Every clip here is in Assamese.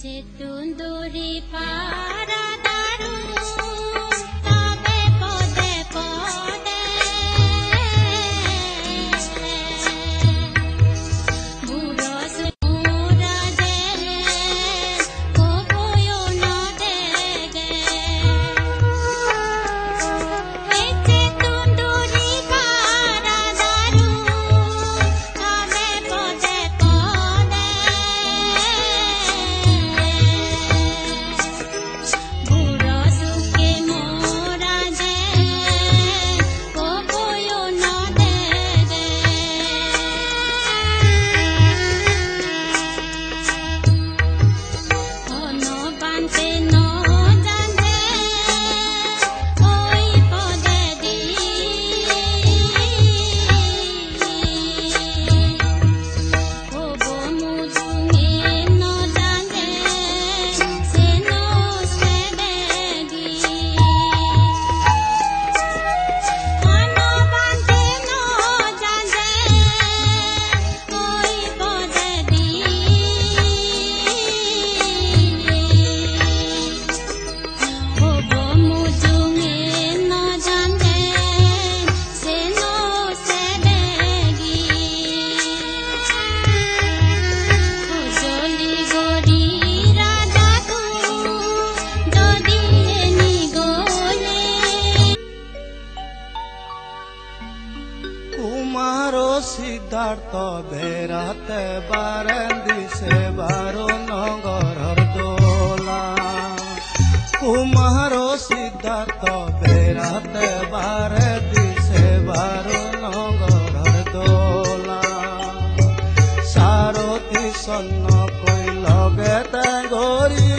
सिद्धार्थ बेराते बारेंदी से बारो नगरर दोला कुमारो सिद्धार्थ बेराते बारेंदी से बारो नगरर दोला सारथी सन्न कोई लगे गरी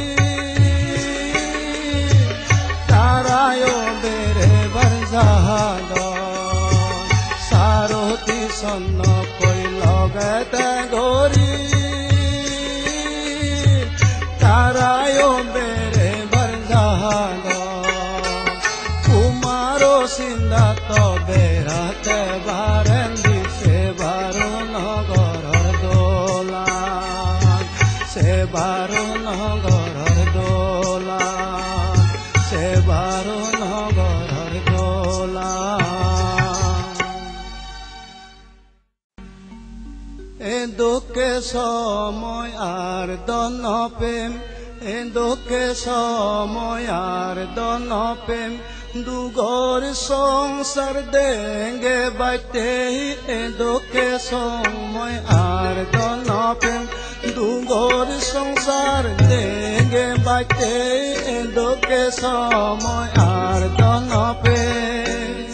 तारायो बेरे बरजाद सन्न कोई लगते गोरी तारायो बेरे बरजाद कुमारो सिद्धार्थ बेराते बारेंदी से बारो नगरर दोला से बारो नगरर दोला से बारो नगरर दोला दुखे समय आर दन प्रेम दुखे समय आर दन प्रेम दुगोर संसार देंगे बाटे दुखे समय आर दन प्रेम दुगोर संसार देंगे बाटे दुखे समय आर दन प्रेम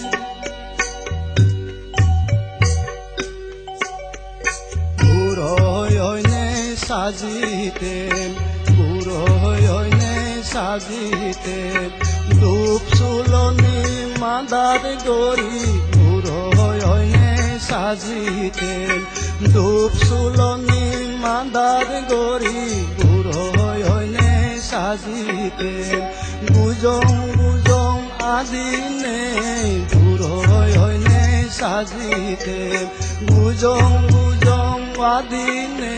साजिते बुरोने साजिते धूप सुलनी मादार गोरी बुरोने साजिते धूप सुलनी मादार गोरी बुरोने साजिते गुजों गुजों आदिने बुरोने साजिते गुजों गुजों आदिने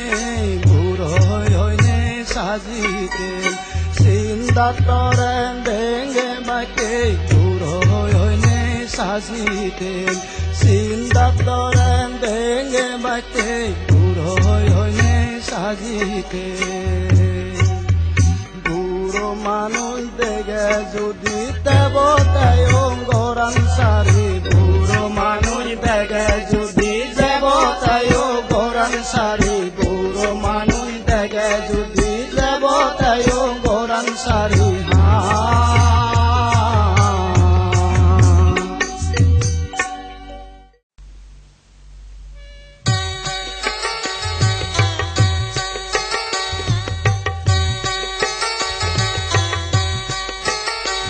बुरोने साजिते सिंदातरे देंगे बाटे बुरोने साजिते सिंदातरे देंगे बाटे बुरोने साजिते बुरो मानुष देगे जुदी देवताय गोरान सारी बुरो मानुष देगे जुदी देवताय गोरान सारी बुरो मानुष देगे जुदी देवताय गोरान सारी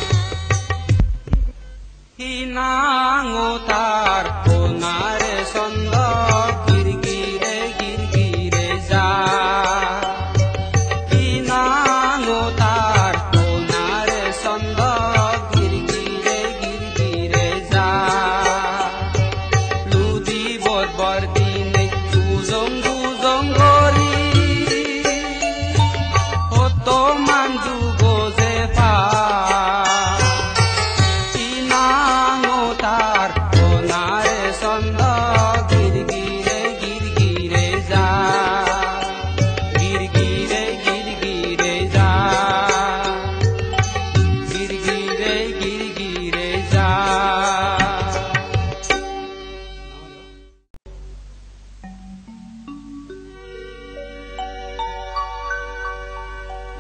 Hinangutar punare son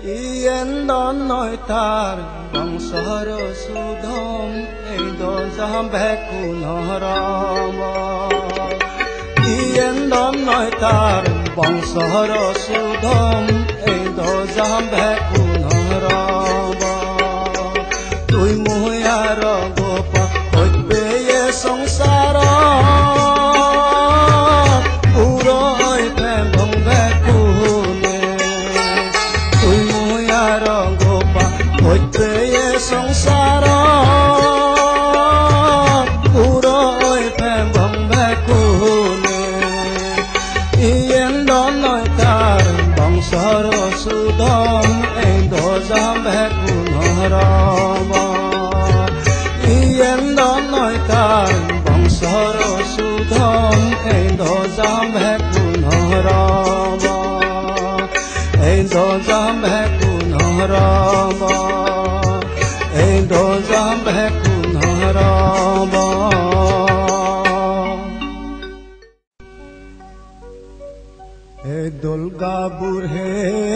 ইয়েন্দন নয় তার বংশর সুধম এই দজাম ভেকু নহরম ইয়েন্দন নয় তার বংশর সুধম এই দজাম ভেকু নহরম তুই মুয়ার গোপা হইবে সংসার সংসার পুরোই প্রেম ভেকুনে ইয়েন্দন নয় তার বংশর সুধম এই দজাম ভেকু নহরম ইয়েন্দন নয় তার বংশর সুধম এই দজাম ভেকু নহরম এই দজাম ভেকু নহরম এই দজাম ভেকু নহরম এই দোলগা বুঢ়ে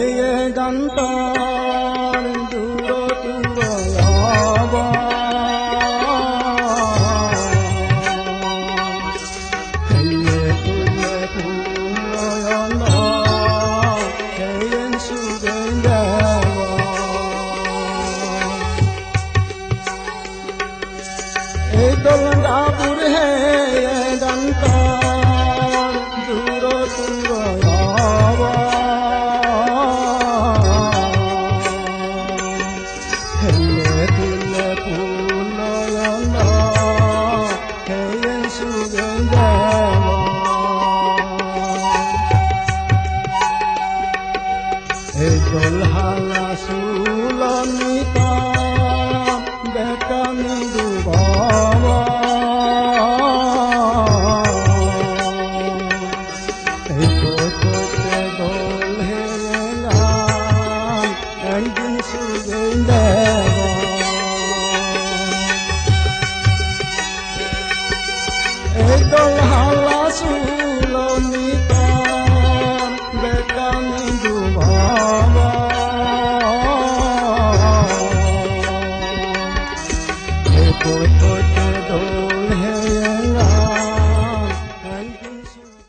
গান্তাৰ দূৰ দূৰয়াব হেয়ে তুলে ফুলয়ন হেয়েন সুগন্ধাব এই দোলগা বুঢ়ে গান্তাৰ দূৰ দূৰয়াব হেয়ে তুলে ফুলয়ন হেয়েন সুগন্ধাব এই দোলহালা চুলনিতা বেকানি ডুবাব এই কোটে দোল হেঙা একদিন সুগন্ধাব এই দোলহালা চুলনিতা বেকানি ডুবাব এই কোটে দোল হেঙা একদিন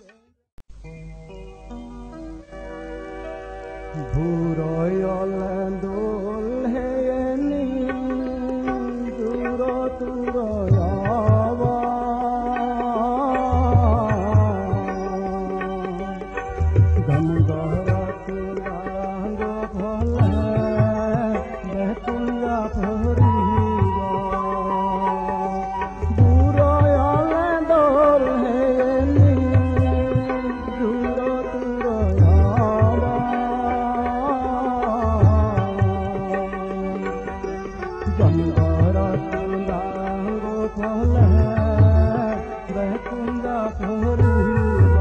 ভুরয়লে দোল হেয়েনি দূর দূরয়াব গমগহরত রাঙ্গ ভলে বেতুয়া ভরিব ভুরয়লে দোল হেয়েনি দূর দূরয়াব গমগহরত রাঙ্গ ভলে বেতুয়া ভরিব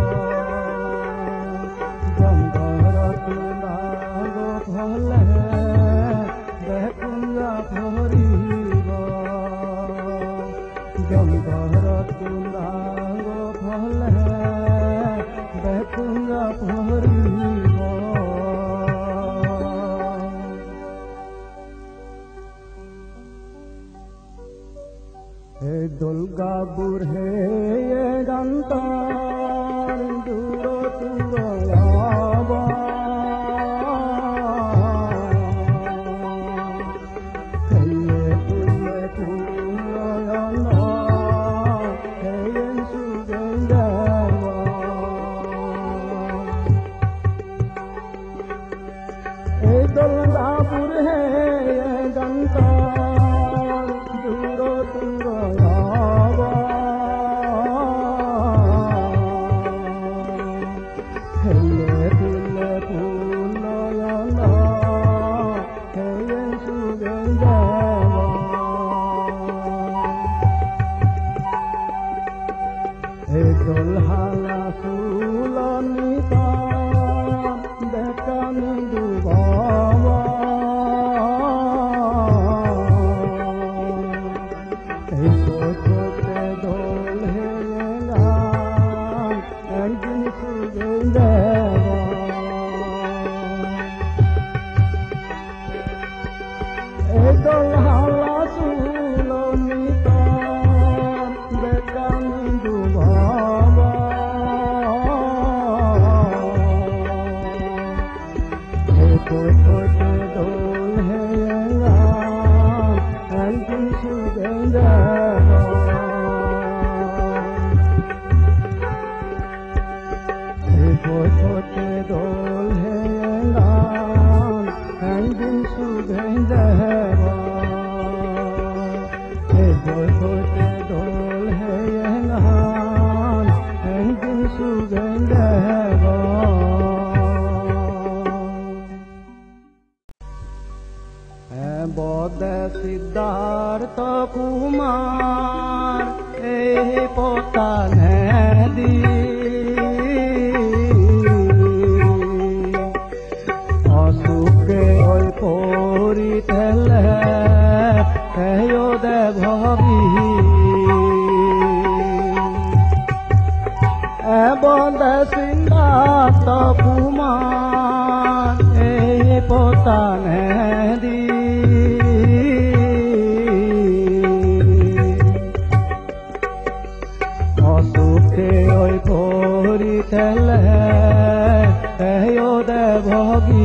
গমগহরত রাঙ্গ ভলে বেতুয়া ভরিব গমগহরত রাঙ্গ ভলে বেতুয়া ভরিব এই দোলগা বুঢ়ে গান্তাৰ দূৰ দূৰয়াব হেয়ে তুলে ফুলয়ন হেয়েন সুগন্ধাব এই দোলগা বুঢ়ে গান্তাৰ দূৰ দূৰয়াব হেয়ে তুলে ফুলয়ন হেয়েন সুগন্ধাব এই দোলহালা চুলনিতা বেকানি ডুবাব এই কোটে দোল হেঙা একদিন সুগন্ধাব pote dol hengan hangin sugandava pote dol hengan hangin sugandava bodhe siddhartha kumar potane di asuke oi pori thele kayo de bhavi bodhe siddhartha kumar potane di oi pori thele kayo de bhagi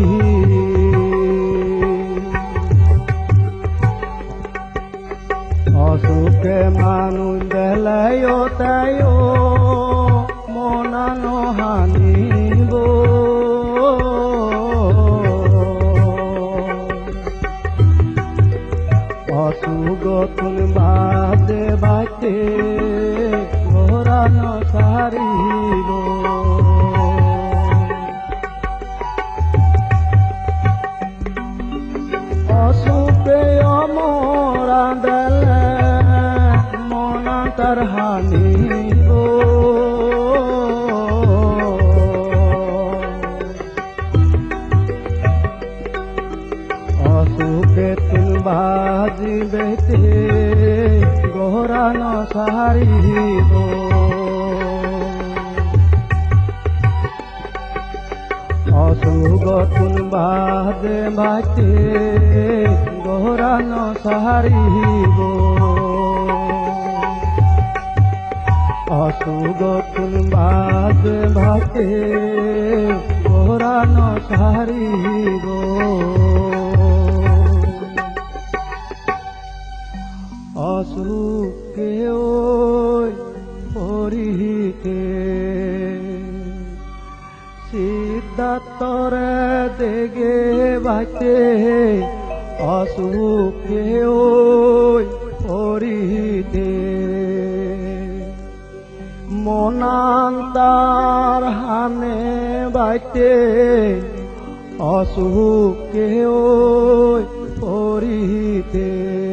asuke manu delayo tayo monano hanibo asugotun bade bate gorano saribo asupe amora dele mona tarhanibo asupe tun baji bete gorano saribo asugotun bade bate gorano saribo asugotun bade bate gorano saribo asuke oi porite siddharthare dege bate asuke oi porite monantar hane bate asuke oi porite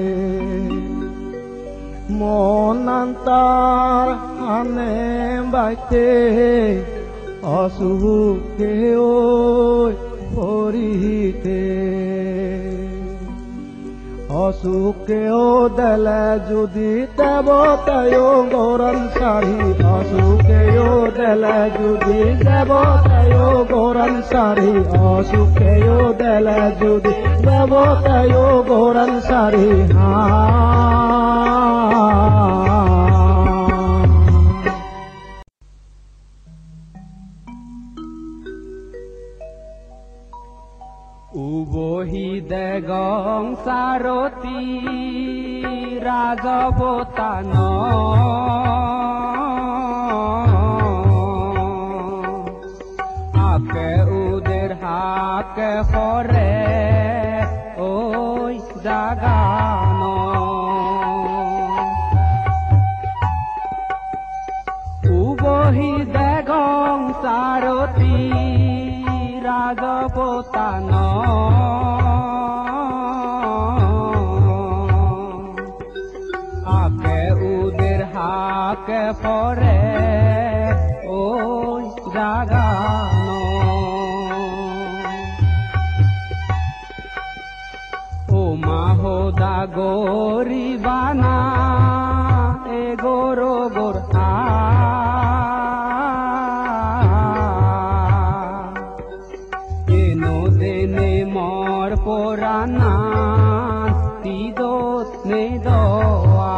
monantar hane bate asuke oi porite asuke o dele judi devotayo goran sari asuke o dele judi devotayo goran sari asuke o dele judi devotayo goran sari ha ubohi degong saroti rajapotana ake uder hake hore oi jagano ubohi degong saroti rajapotana ake uder hake pore oi jagano o mahoda goribana e goro gorha porana tidot ne doa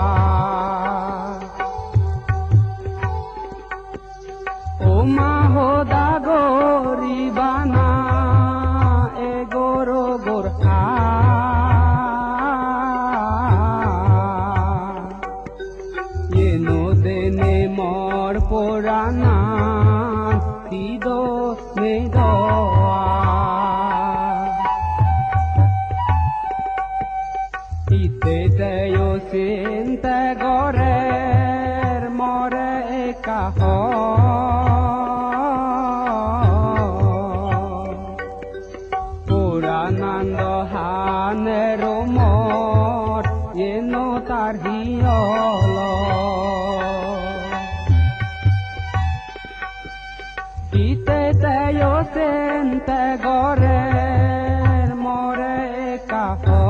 o mahoda goribana e goro gorha yeno dene mor porana tidot Itete yo sente gorer more kaho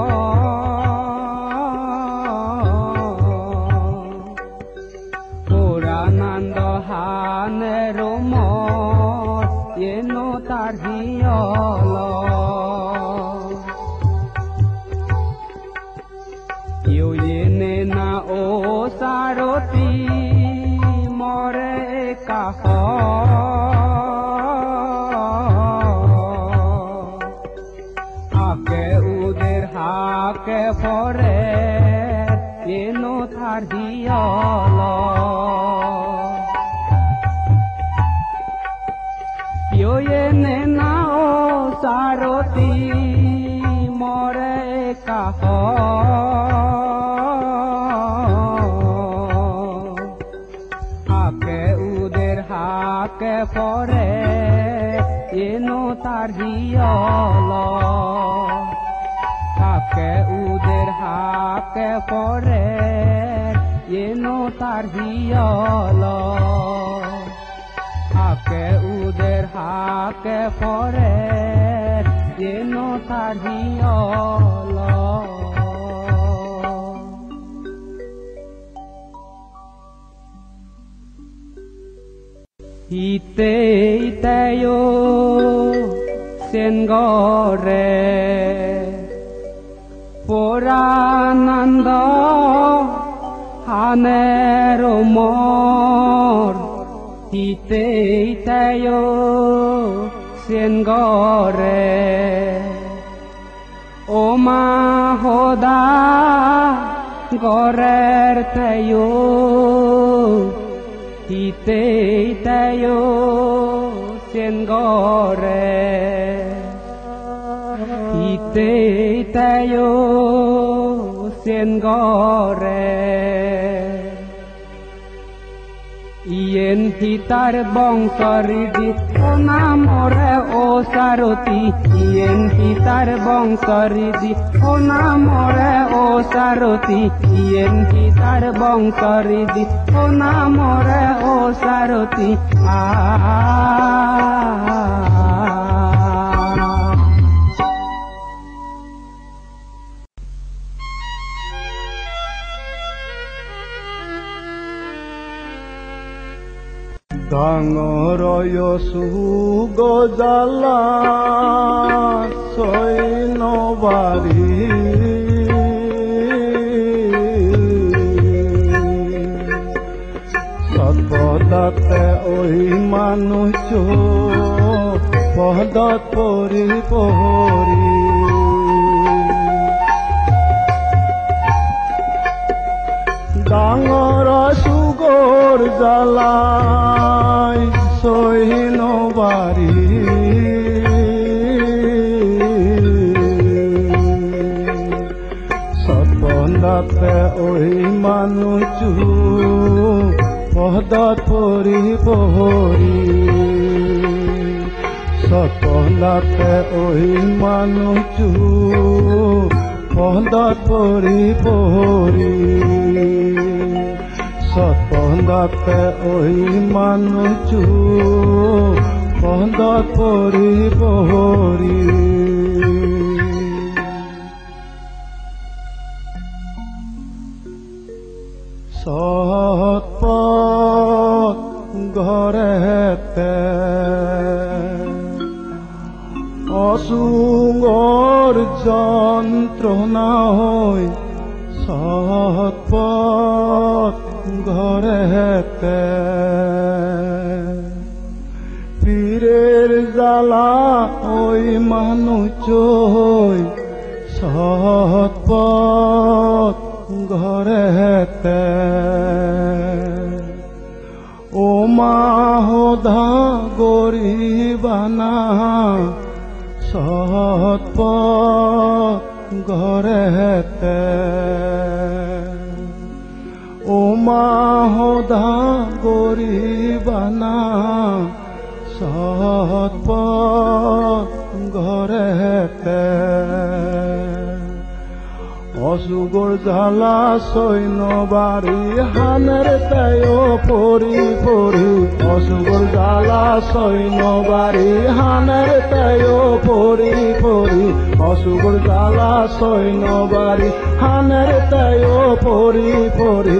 Puranando hanero mor yeno tarhiolo Yo yene na o saroti more kaho Ake fore yeno tarhiolo Yo yene na o saroti more kaho Ake uder hake fore yeno tarhiolo Hake uder hake fore yeno tarhiolo Hake uder hake fore yeno tarhiolo Ite yo sengore Puranando hanero mor Ite yo sengore Oma hoda gorer teyo Ite yo sengore Ite yo sengore Ien hitar bongsoridi onamore o saroti Ien hitar bongsoridi onamore o saroti Ien hitar bongsoridi onamore o saroti Dangoroyo sugo jala soino bari Satpodate oi manucho podat pori pori Dangora sugor jalai soino bari Satpodate oi manucho podat pori pori Satpodate oi manucho podat pori pori Satpodate oi manucho podat pori pori Satpod ঘরেতে অসুগর যন্ত্রণা হই সৎপথ ঘরেতে পীরের জ্বালা ওই মানুষ হই সৎপথ ঘরেতে ও মা হোধা গরিবানা সৎপথ ঘরেতে ও মা হোধা গরিবানা সৎপথ ঘরেতে অসুগর জ্বালা সৈন্য বাড়ি হানের তাইও পরি পরি অসুগর জ্বালা সৈন্য বাড়ি হানের তাইও পরি পরি অসুগর জ্বালা সৈন্য বাড়ি হানের তাইও পরি পরি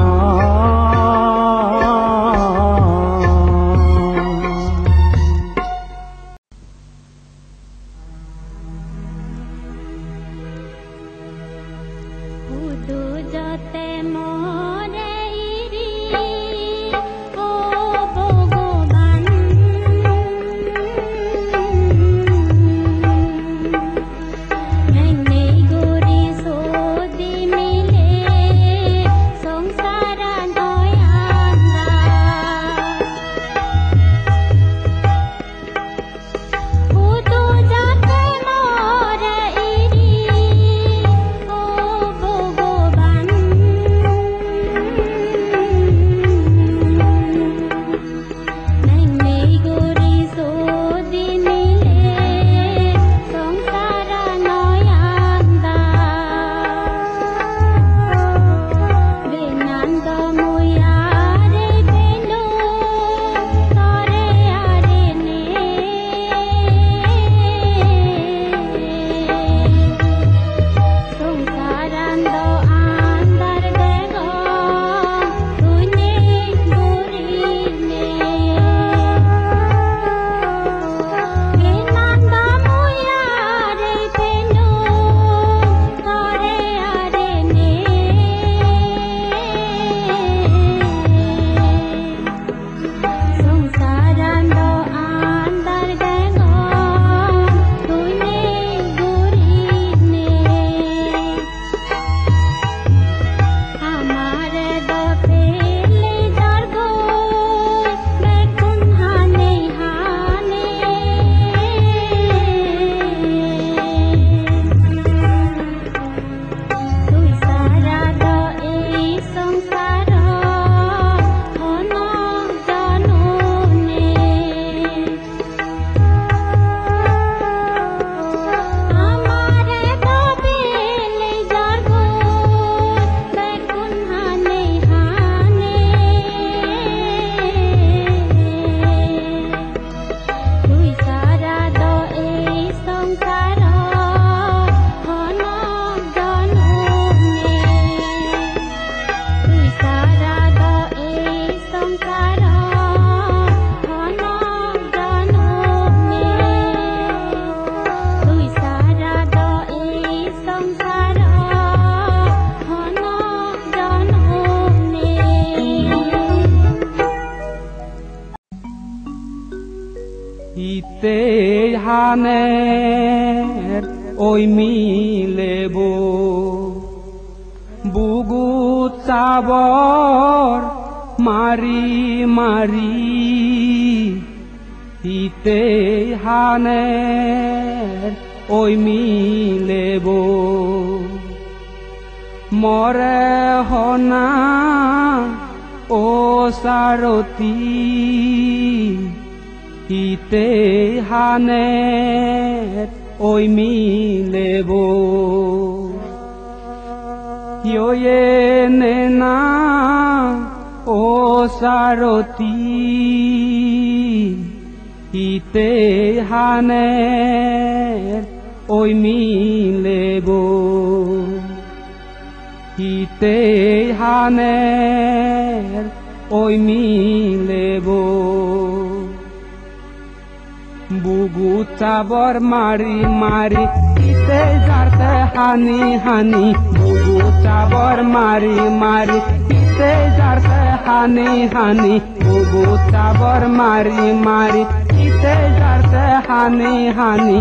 ইতে হানের ওই মিলেব বুগু চাবর মারি মারি ইতে হানের ওই মিলেব মরে হনা ও সারতি ইতে হানের ওই মিলেব ইয়ে না ও সারতি ইতে হানের ওই মিলেব ইতে হানের ওই মিলেব বুগু চাবর মারি মারি ইতে যাতে হানি হানি বুগু চাবর মারি মারি ইতে যাতে হানি হানি বুগু চাবর মারি মারি ইতে যাতে হানি হানি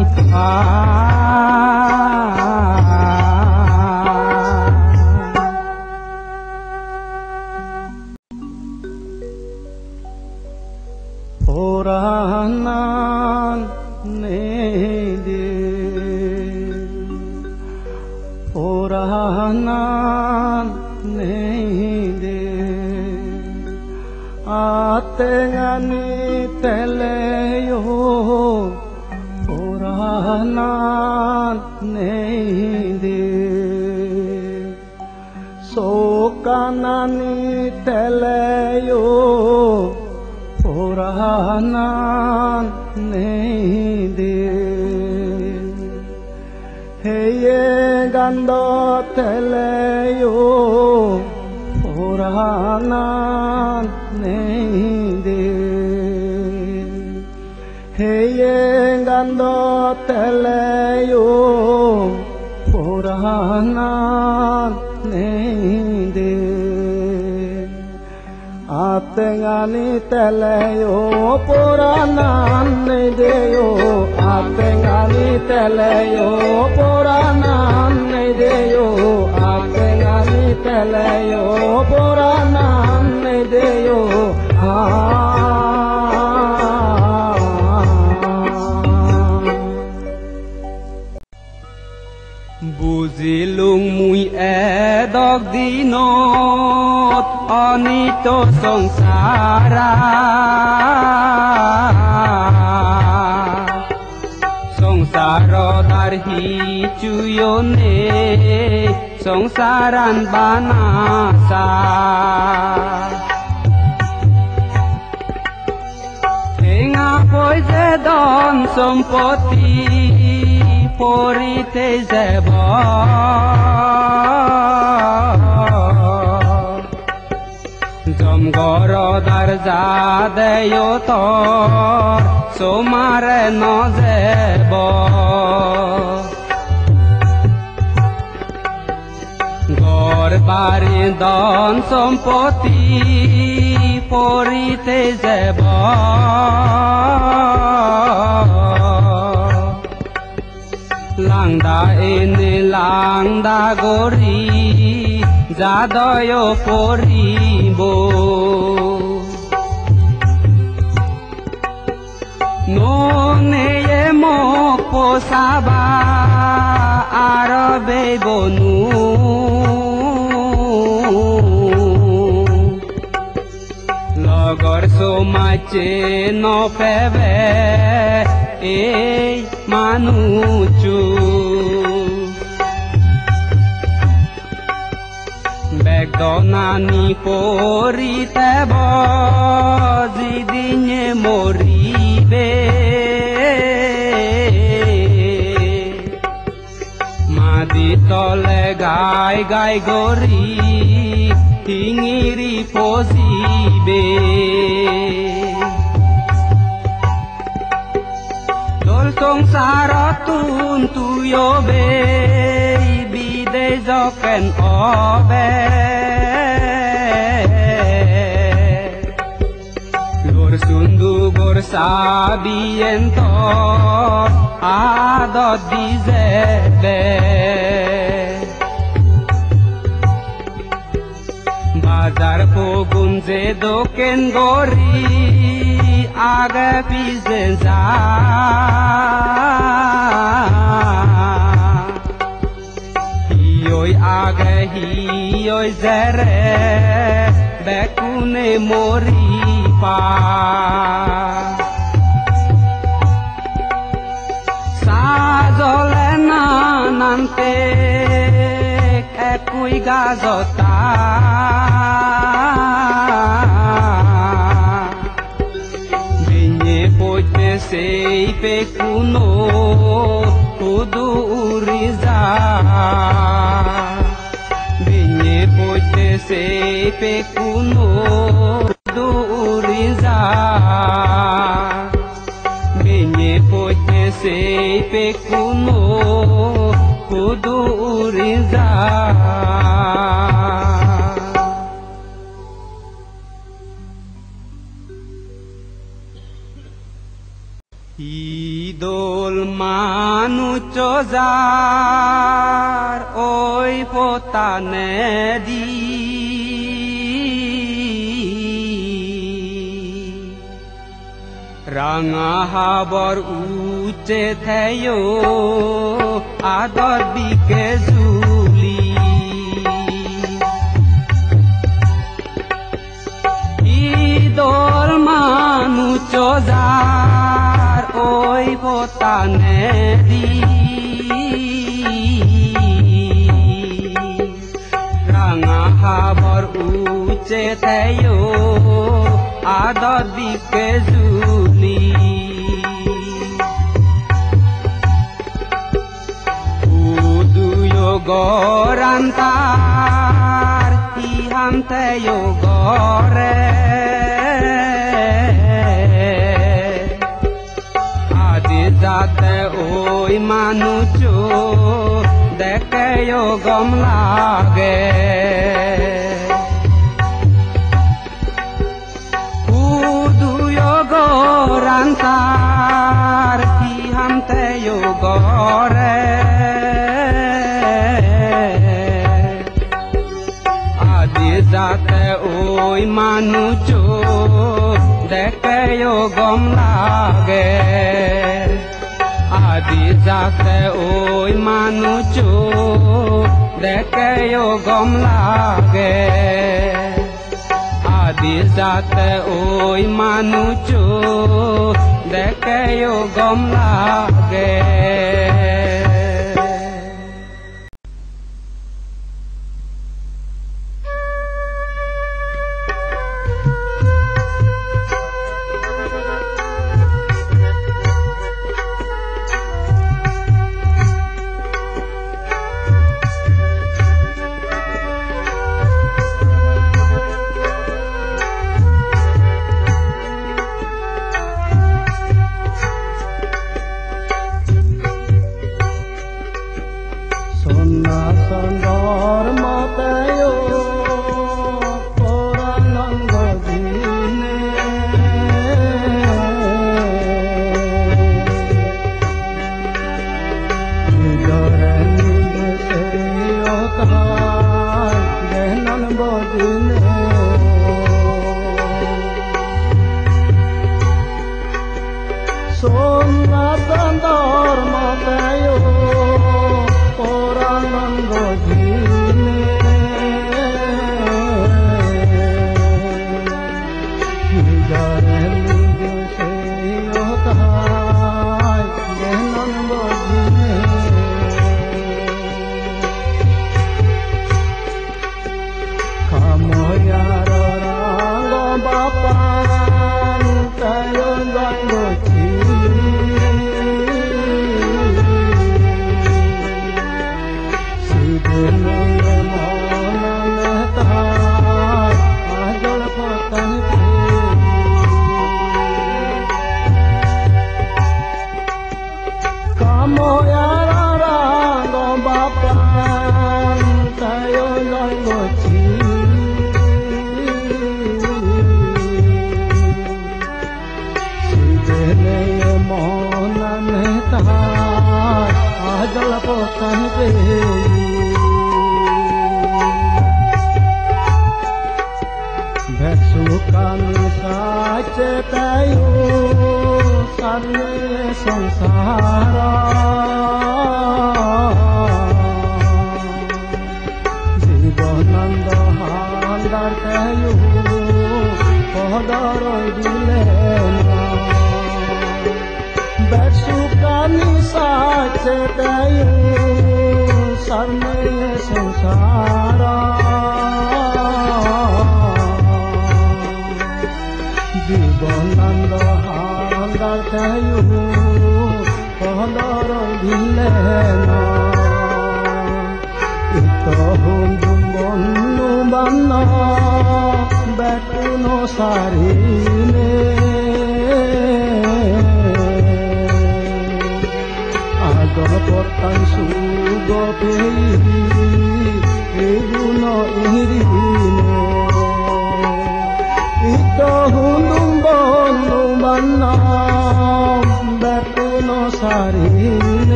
Oranan nede Oranan nede Atengani teleyo Oranan nede sokanani teleyo puranan nede heye gando teleyo puranan nede heye gando teleyo puranan nede atengani teleyo puranan nedeyo atengani teleyo puranan nedeyo atengani teleyo puranan nedeyo বুজিলুং মুই এদক দিনত অনিত সংসাৰা সংসাৰত আৰ্হি চুয়নে সংসাৰান বানাসা ঠেঙা পইছে ধন সম্পত্তি পরিতে যাব জমগরদার যা দেয় তোর সোমারে নজেব ঘর বাড়ি ধন সম্পত্তি পরিতে যাব লাংদা এনে লাংদা গরি যাদয় পরিব ননে মোক পোষাবা আর বেবনু লগর সোমাচে নপেবে এই মানুচু বেদনানি পরিতেব যিদিনে মরিবে মাদি তলে গাই গাই গরি শিঙিরি পচিবে সংসাৰত তুয়বে বিদে যকেন অবে লোর সুন্দু গোর সাবিয়েন্ত আদত দিজেবে বাজার পগুন যে দোকেন গরি আগে পিছে যা হিয়ই আগে হিয়ই জেরে বেকুনে মরি পা সাজলে নানতে একুই গাজতা sei pekuno kudu uriza binye pote sei pekuno kudu uriza binye pote sei pekuno kudu uriza idol manuco jar oi potane di ranga habor uche theyo ador bike juli idol manuco jar oi potane di ranga uce theo adot dike juli uduyo gorantar iham theo gore jate oi manujo dekeyo gom lage uduyo gorantar tiham teyo gore adi jate oi manujo dekeyo gom lage adi jate oi manujo dekeyo gom lage adi jate oi manujo dekeyo gom lage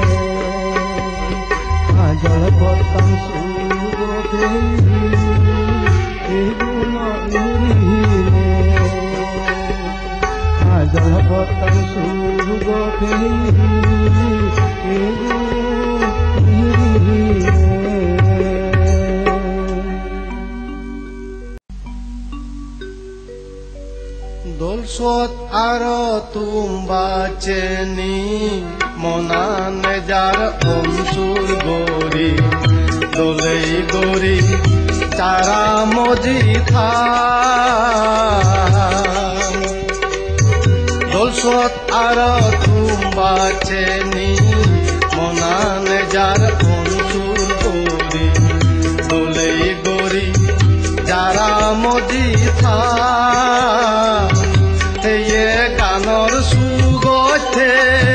Ajal potang sugo দোষত আৰু তুম্বাচেনি মনানে যাৰ অঞ্চুৰ গৰি দলেই গৰি তাৰা মজি থা দোষত আৰু তুম্বাচেনি মনানে যাৰ অঞ্চুৰ গৰি দলেই গৰি যাৰা মজি থা সেয়ে গানৰ সুগতে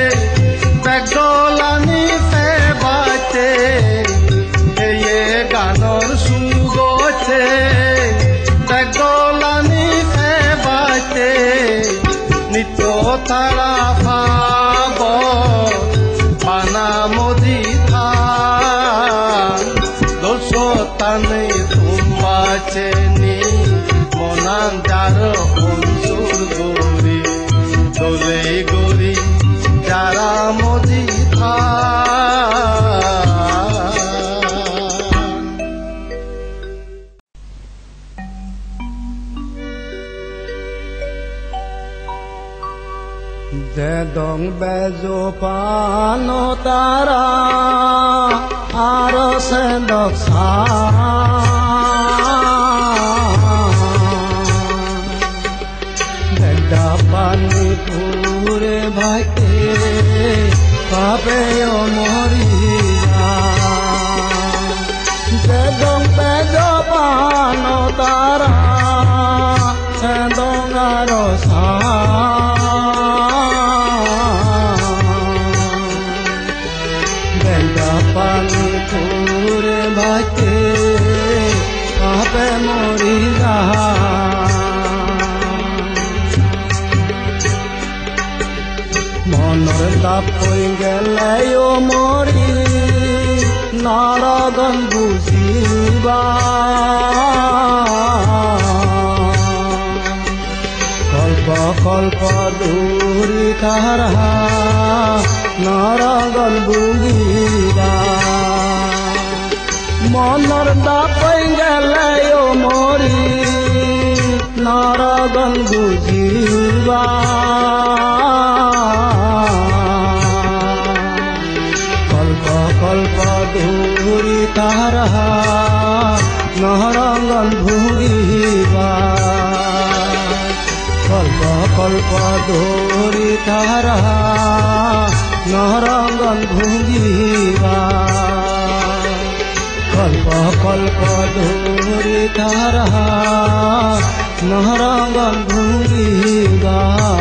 বেগলানি ফেবাতে সেয়ে গানৰ সুগতে বেগলানি ফেবাতে নিত্য তাৰা পাব পানা মজি থা দোষতানে তুম্বাচেনি মনান যাৰ অঞ্চুৰ গৰি দলেই গৰি যাৰা মজি থা দেদং বেজো পানো তাৰা আৰু চেন্দক চা দেদা পানী পুৰে ভাইকে পাপে মৰি দেদং বেজো পানো তাৰা চেন্দং আৰু চা পানি পুরে ভাইকে পাপে মরি যা মনৰ দাপ হৈ গেলে ও মৰি নৰগন বুজিবা কল্প কল্প দূৰি তাৰা নৰগন বুজিবা মনৰ দাপ হৈ গেলে ও মৰি নৰগন বুজিবা কল্প কল্প দূৰি তাৰা নৰগন ভুগিবা কল্প কল্প দূৰি তাৰা নৰগন ভুগিবা কল্প কল্প দূৰি তাৰা নৰগন ভুগিবা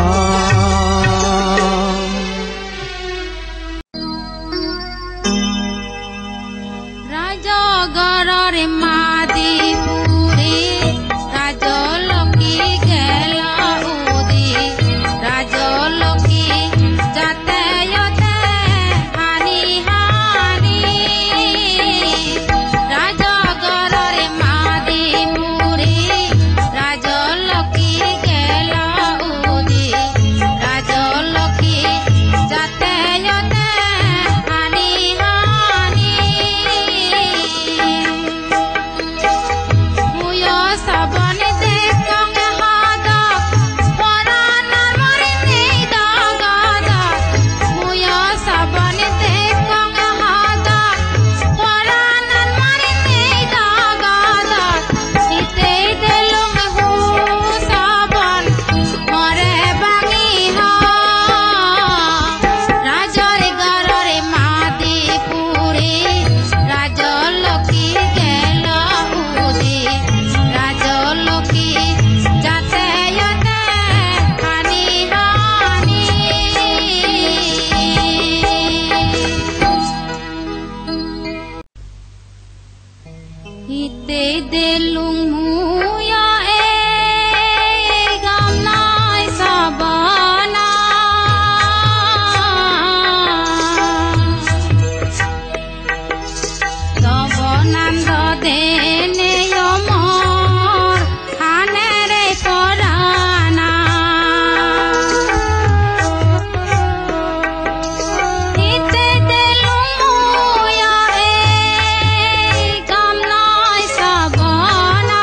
রাজগড়ের মাদি পুরে রাজলক্ষ্মী গেল উদি রাজলক্ষ্মী যাতায়াতে হানি হানি রাজগড়ের মাদি পুরে রাজলক্ষ্মী গেল উদি রাজলক্ষ্মী যাতায়াতে হানি হানি মুয় সাবন দেখং হাদক পরানার মরি নেই দাগাদক মুয় সাবন দেখং হাদক পরানার মরি নেই দাগাদক ইতে দেলুং হু সাবন মরে বাঙি হা রাজর গড়রে মাদি পুরে রাজলক্ষ্মী গেল উদি রাজলক্ষ্মী যাতায়াতে হানি হানি ইতে দেলুং মুয়া এ গাম নাই সাবানা নবনন্দ দেনে অমর হানেরে পরানা ইতে দেলুং মুয়া এ গাম নাই Shabana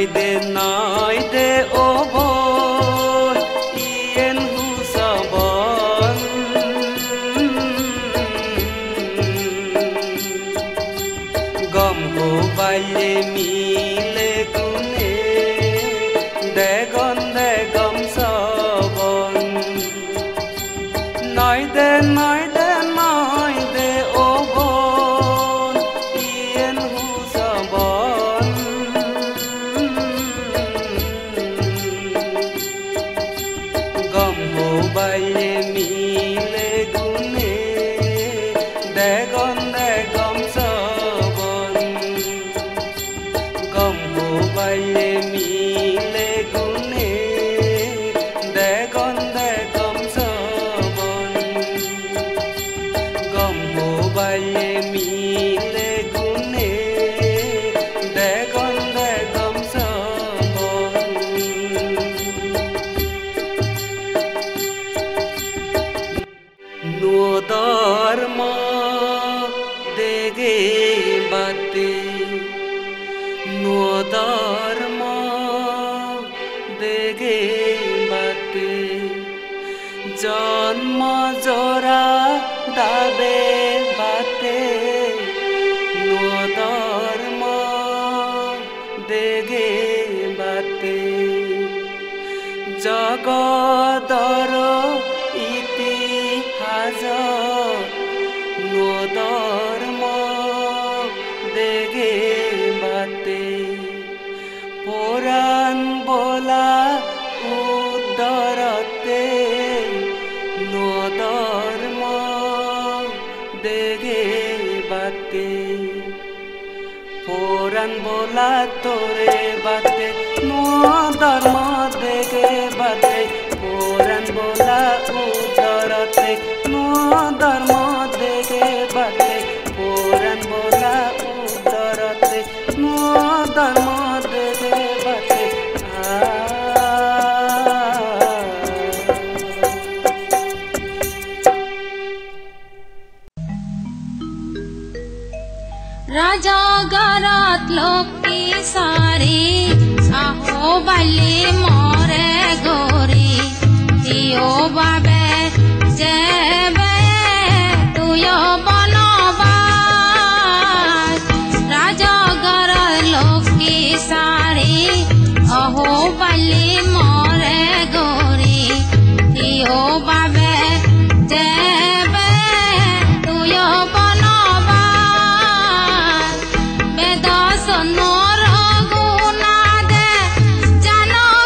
Nai de obor ien husabon gom ho baile mile gune degon sabon nai de obor ien husabon baile mile gune degon sabon gom ho baile mile gune degon sabon gom ho baile mile gune degon sabon no dharma dege bate no dharma dege bate janma jora dabe bate no dharma dege bate jagadar no dharma dege bate puran bola uddarate no dharma dege bate puran bola tore bate no dharma dege bate puran bola uddarate no dharma dege bate puran bola uddarate no dharma dege bate राजा घरात लोकी सारी आहो बाली मोरे गोरी दियो बाबे जेबे तुयो बनबास राजा घरात लोकी सारी आहो बाली मोरे गोरी दियो बाबे जेबे तुयो बनबास बेदा सोनोर गुना दे जानो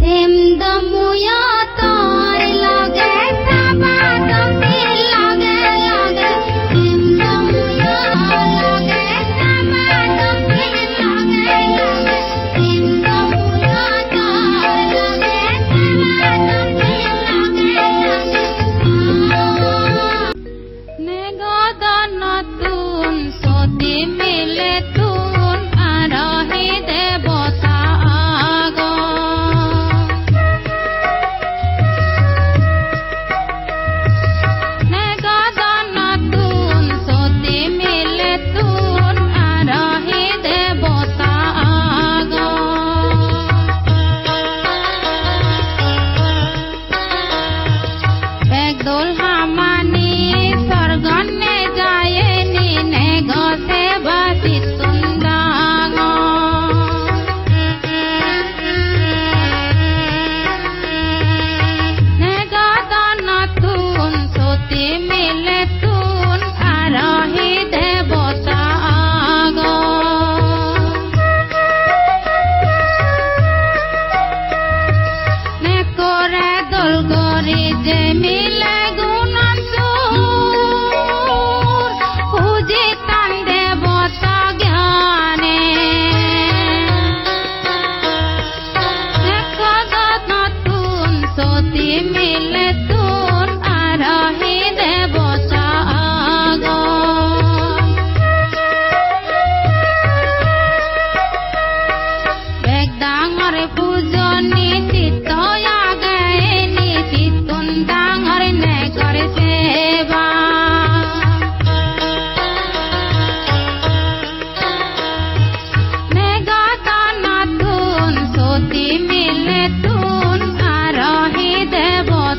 मिले तुन आरही देव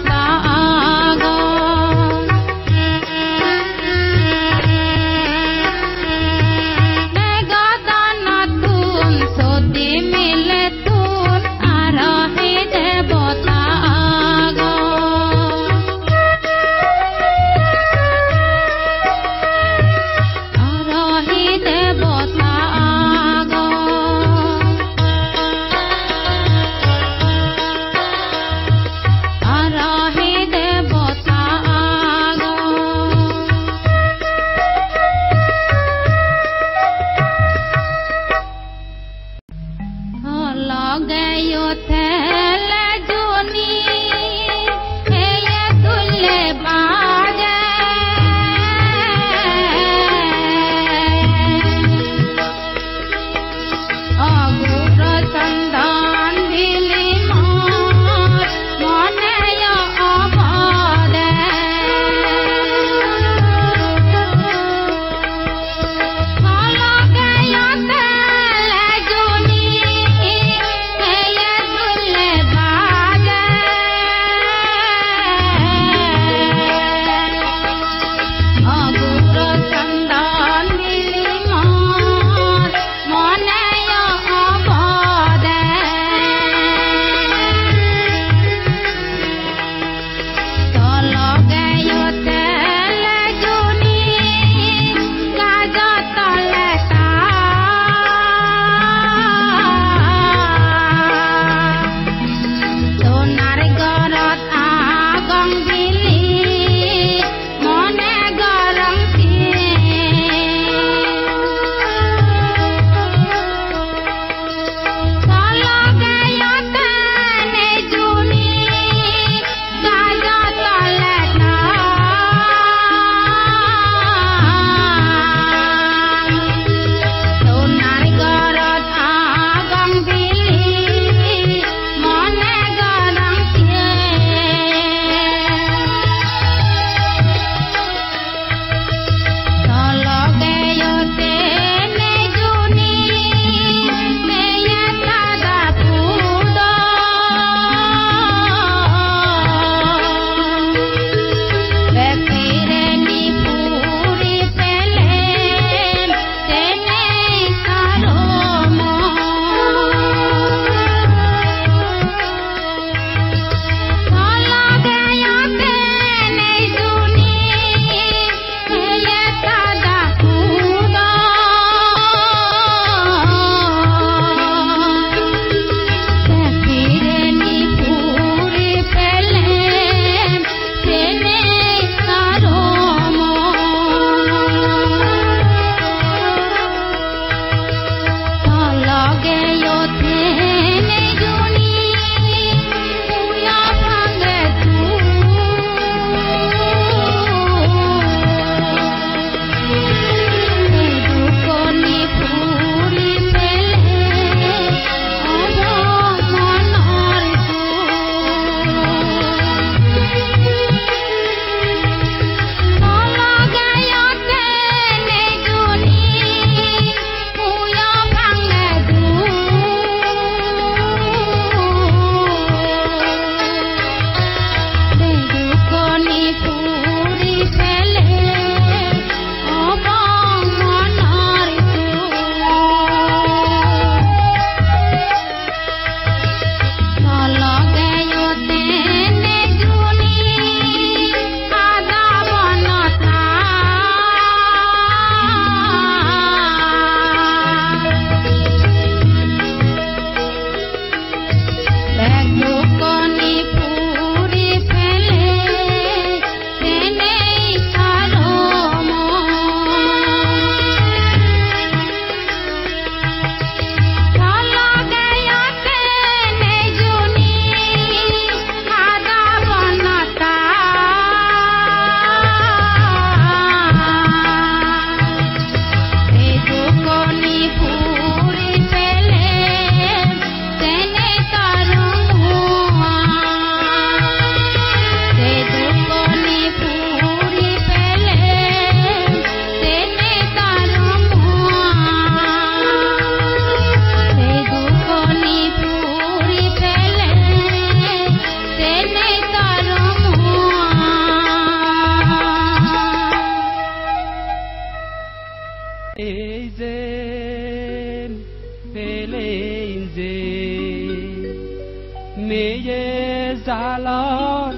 jalor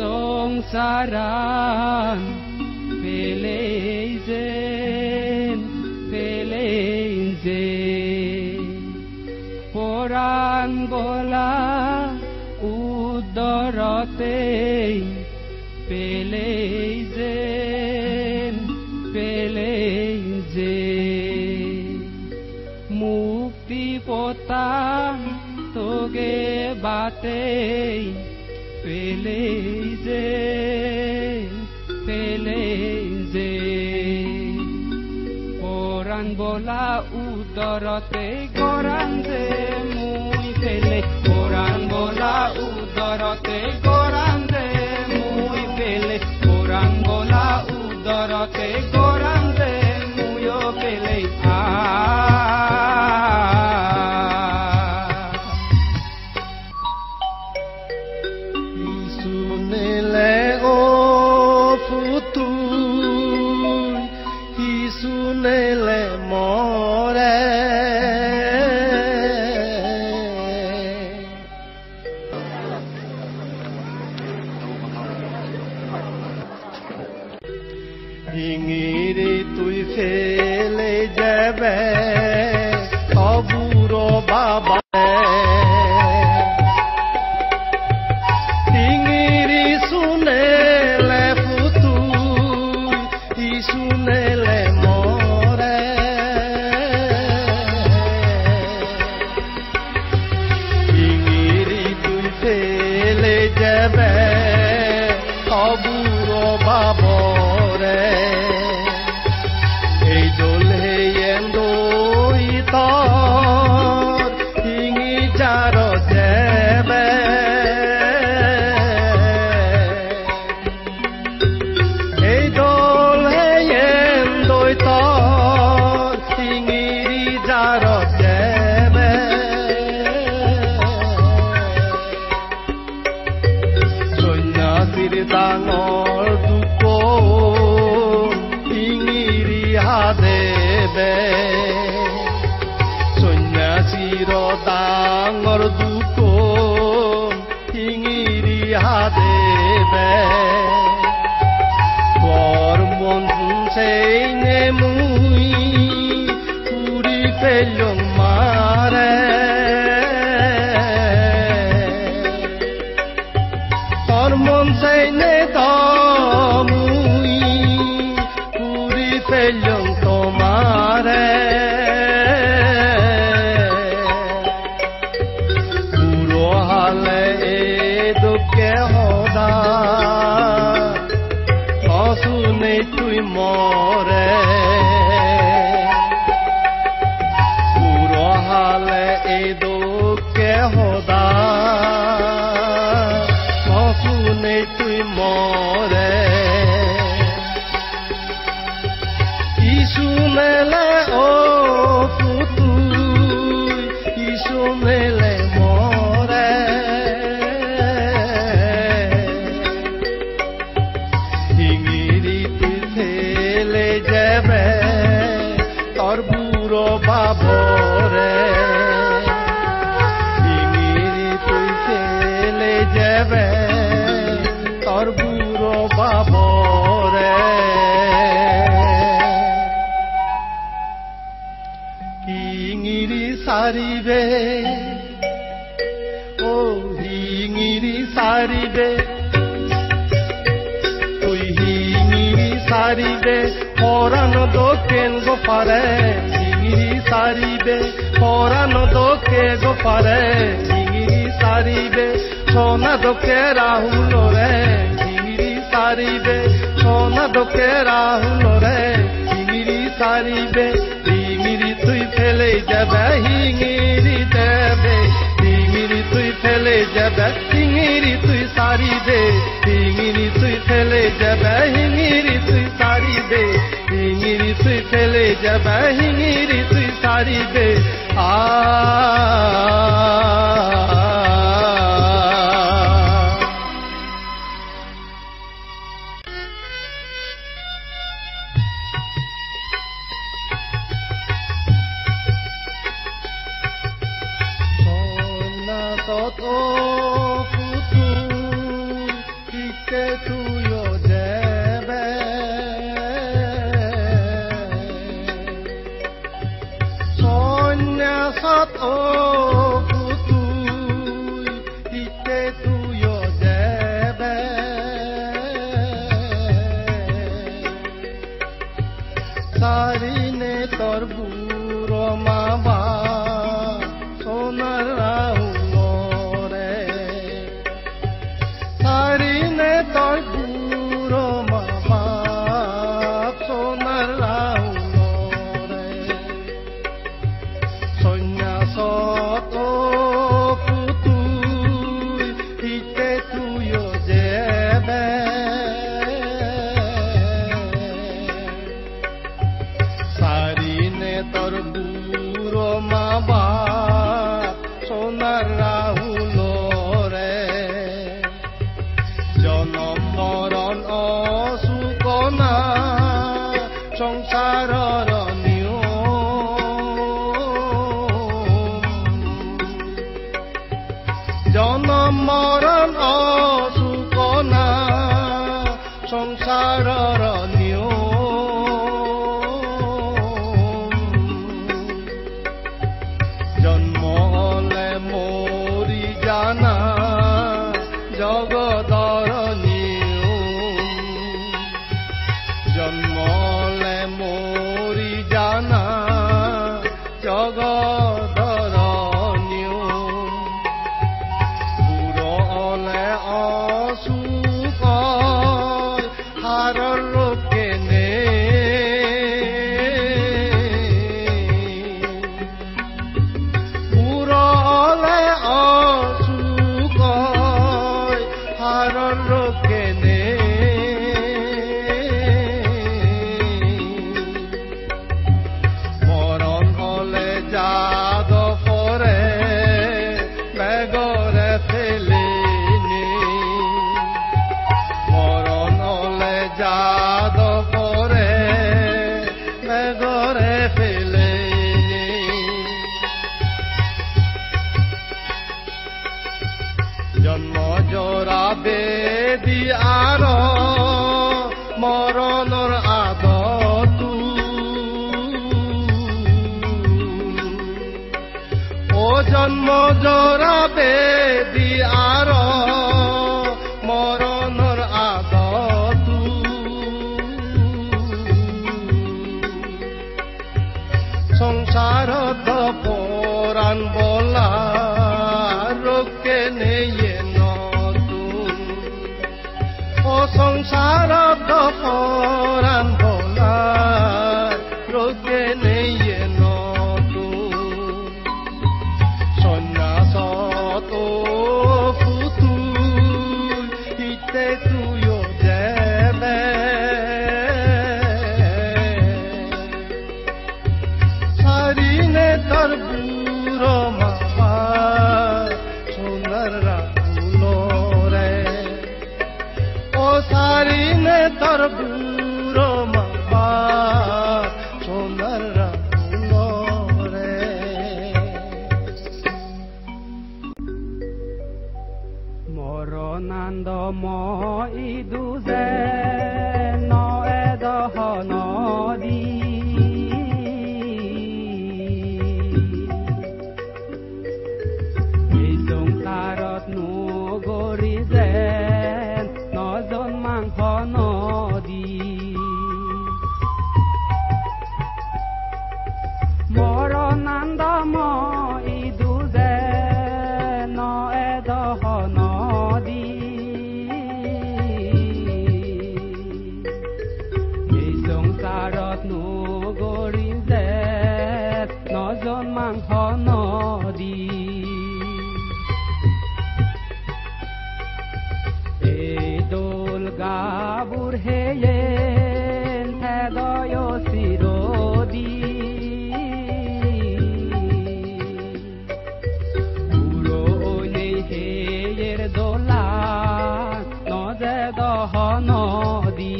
songsaran pelezen Poran bola udorote pelezen mukti potan toge bate pelezen Poran bola udorote gorande muy pele Poran bola udorote gorande muy pele Poran bola udorote gorande muy pele Isunele o futu Isunele more Ingiri tui fele jabe Aburo baba Ingiri sunele futu Isunele more Ingiri tui fele jabe Aburo baba Ei dole yendo itar ingi jaro jebe Ei dole yendo itar ingi jaro jebe Sonya sirdangol duko Debe Sonya siro dangor duko ingiri hadebe Gormon seine mui puri pelyong mare Gormon seine damui puri pelyong Puro hale dukke hoda Asune tui more Puro hale dukke hoda Asune tui more Isunele o futu Isunele more Ingiri tui fele jabe Tor buro babore Ingiri tui fele jabe Tor buro babore Ingiri saribe Oh ingiri saribe Tui ingiri saribe Porano doken go pare Ingiri saribe Porano doke go pare Ingiri saribe Sona doke rahulo re Ingiri saribe Sona doke rahulo re Ingiri saribe Tui fele jabe hingiri debe Hingiri tui fele jabe hingiri tui sari de Hingiri tui fele jabe hingiri tui sari de Hingiri tui fele jabe hingiri tui sari de তই বুঢ়ো মাবাপ সোণাৰ ৰাহুলৰে সন্ন্যাসত পুতুই ইতে তুয়ো যেবে সারিনে তোর বুঢ়ো মাবাপ সোণাৰ ৰাহুলৰে জনম মৰণ অসুকনা সংসাৰৰ জনম মৰণ অসুকনা সংসাৰৰ জন্ম হলে মৰি জানা জগতৰ জন্ম হলে মৰি জানা জগতৰ বুঢ়ো হলে অসুখ হাৰৰ লোকেনে বুঢ়ো হলে অসুখ হাৰৰ লোকেনে মৰণ হলে যাদ পৰে বেগৰে ফেলেনি মৰণ হলে যাদ পৰে বেগৰে ফেলেনি জন্ম জৰা বেদি আৰ মৰণৰ আদতু ও জন্ম জৰা বেদি আৰ মৰণৰ আদতু সংসাৰত পৰাণ বলা ৰোকে নেয়ে নতুন ও সংসাৰত পৰাণ বলা ৰোকে নেয়ে নতুন সন্ন্যাসত পুতুল ইতে তুয়ো যেবে সারিনে তোর বুঢ়ো মাবাপ সোণাৰ ৰাহুলৰে ও সারিনে তোর বুঢ়ো মাবাপ সোণাৰ ৰাহুলৰে মৰণান্দ মই দুজে নয়ে দহনদী এই সংসাৰত নগৰি যেন নজন মাংস নদী মৰণান্দ মই দুজে নয়ে দহনদী এই সংসাৰত নগৰি যেন নজন মাংস নদী এই দোল গাবোৰ হেয়ে হৃদয় চিৰদী পুৰণি হেয়েৰ দোলা নজে দহনদী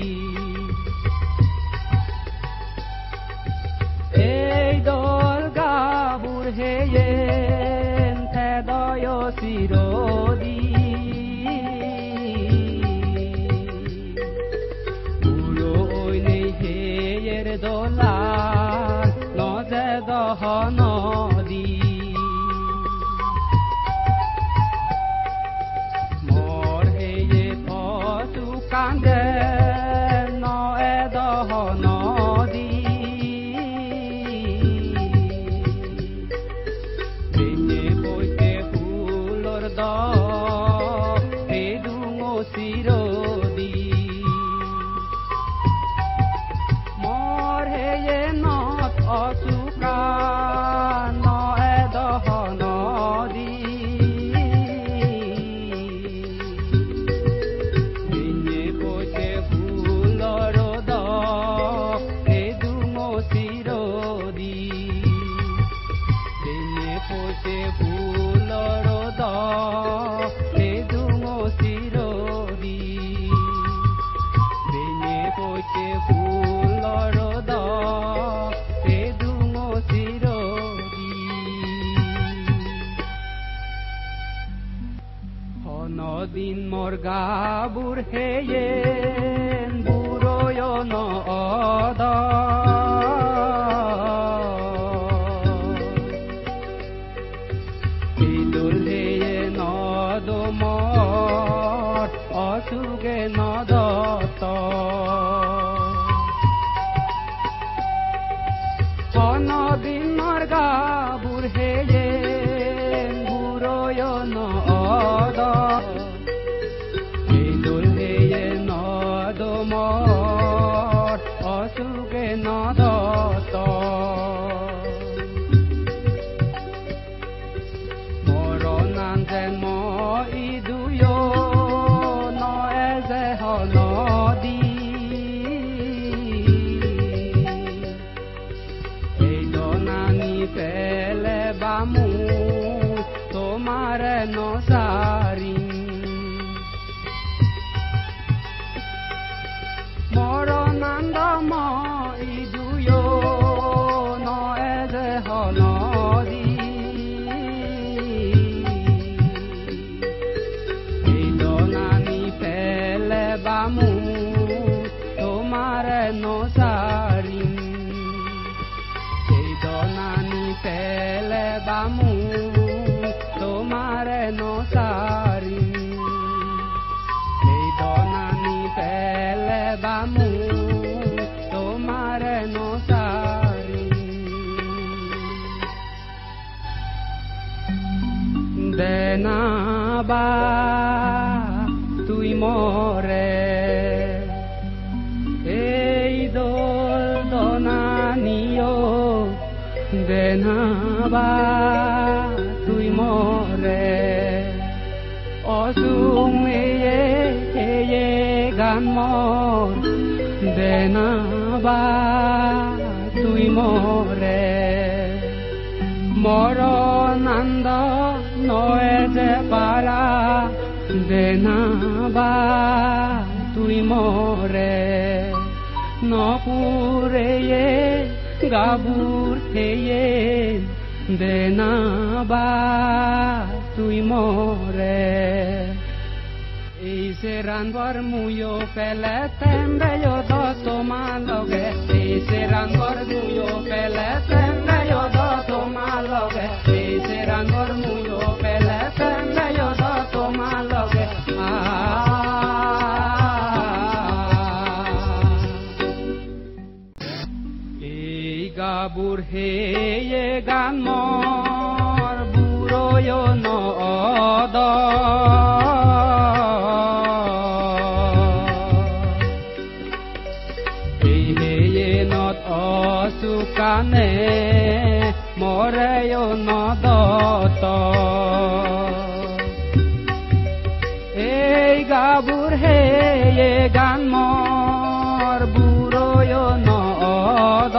এই দোল গাবোৰ হেয়ে হৃদয় চিৰদী দিন মোৰ গাবোৰ হেয়েন বুঢ়য় নদ ইদুল হেয়ে নদ মোৰ অচুগে নদত দিন মোৰ গাবোৰ হেয়েন বুঢ়য় নদ ইদুল হেয়ে নদ মোৰ অচুগে নদত মৰণান যেন মই দুয়ো নয়ে যে নদী এই দনানি পেলে বামু তোমার নসারি মৰণান্দ মই দুয়ো নয়ে যে নদী এই দনানি পেলে বামু তোমার নসারি এই দনানি পেলে বামু তোমার নসারি এই দনানি পেলে বামু তোমার নসারি দেনাবা তুই মরে এই দোল দনানিও দেনাবা তুই মরে অসুং এয়ে গান মর দেনাবা তুই মরে মরণান্দ নয়ে যে পারা দেনাবা তুই মরে নপুরে গাবুর হেয়ে দেনাবা তুই মরে এই সে রানবর মুয়ো পেলে তেমরেয় তোমার লগে এই সে রানবর মুয়ো পেলে তেমরেয় তোমার লগে এই সে রানবর মুয়ো পেলে তেমরেয় তোমার লগে এই গাবুর হেয়ে গান মর বুঢ়য় নদ এই হেয়ে নদ অচুকানে মৰেয় নদত এই গাবুৰ হেয়ে গান মোৰ বুঢ়য় নদ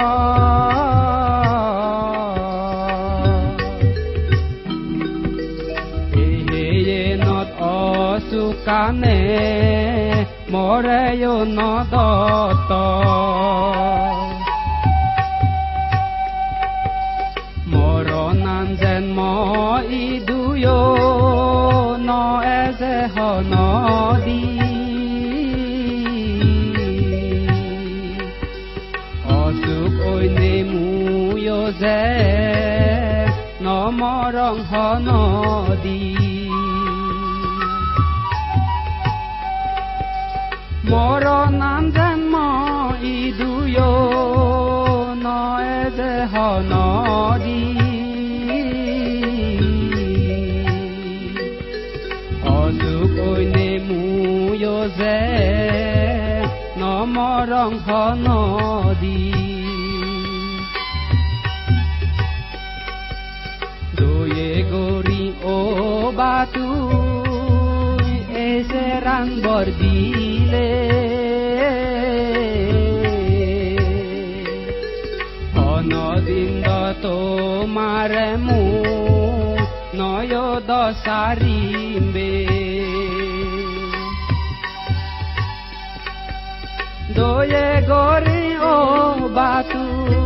এই হেয়ে নদ অচুকানে মৰেয় নদত মৰণান যেন মই দুয়ো নয়ে যে নদী অচুক ঐনে মুয়ো যে নমৰং নদী মৰণান যেন মই দুয়ো নয়ে যে নদী অচুক ঐনে মুয়ো যে নমৰং নদী দয়ে গৰি ও বাতু এসে রানবর দিলে অনদিন্দ তোমারে মু নয় দশারিবে দয়ে গরি ও বাতু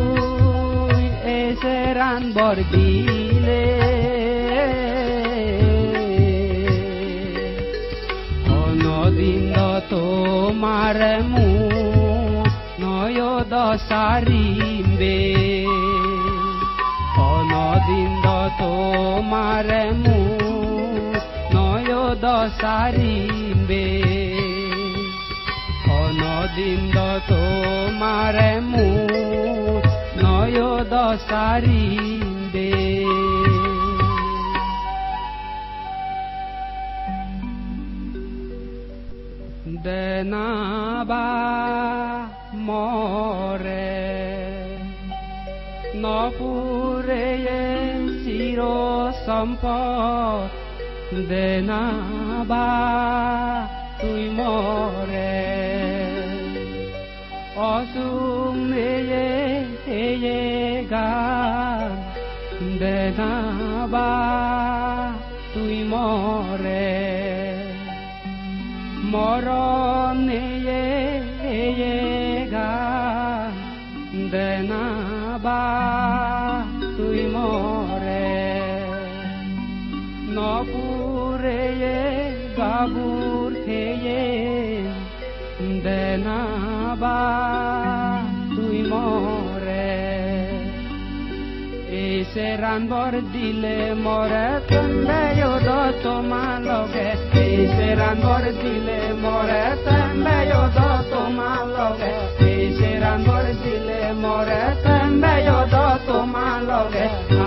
এসে রানবর দিলে দিন তোমারে মু নয় দশারিবে অনদিন তোমারে মু নয় দশারিবে অনদিন তোমারে মু নয় দশারিবে দেনাবা মরে নপুরে চির সম্পদ দেনাবা তুই মরে অসুমে গান দেনাবা তুই মরে মরণে গান দেনাবা তুই মরে নপুরে গাবুর খেয়ে দেনাবা তুই মরে এসে রানবর দিলে মরে তন্দেয় তোমা লগে এসে রানবর দিলে মরে তন্দেয় তোমা লগে এসে রানবর দিলে মরে তন্দেয় তোমা লগে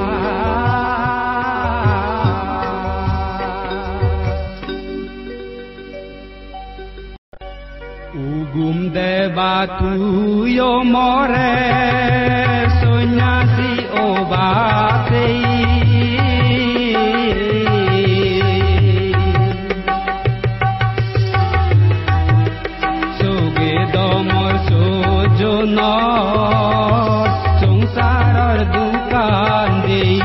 উগুম দেবা তুইও মরে সন্ন্যাসী ও বাতেই সোগে দমর সোজন সংসারর দোকান দেই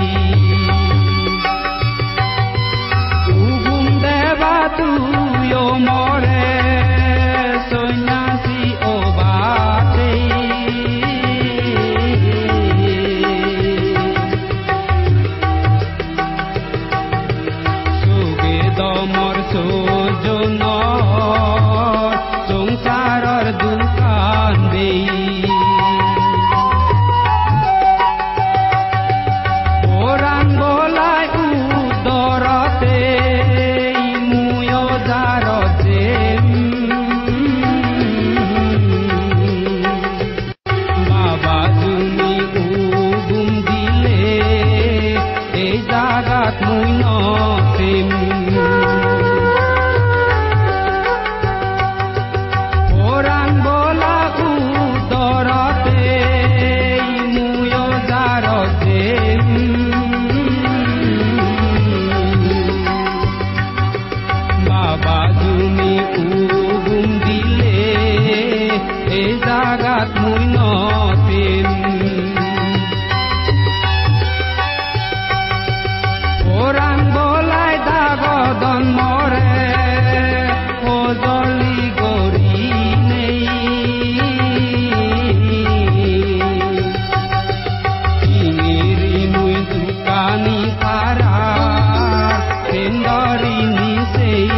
উগুম দেবা তুইও মরে সন্ন্যাসী ও বাতেই সোগে দমর সোজন সংসারর দোকান দেই ওরাং গলাই উদরতে মুয় যারতে বাবা তুমি উগুম দিলে এই জাগাত মুই নতেম ওরাং বলা উদরতে মুয় যারতে বাবা তুমি উগুম দিলে এই জাগাত মুই নতেম ওরাং বলাই দাগদন মরে ওজলি গরি নেই ইংরি মুই দোকানি পারা সেন্দরি নিসেই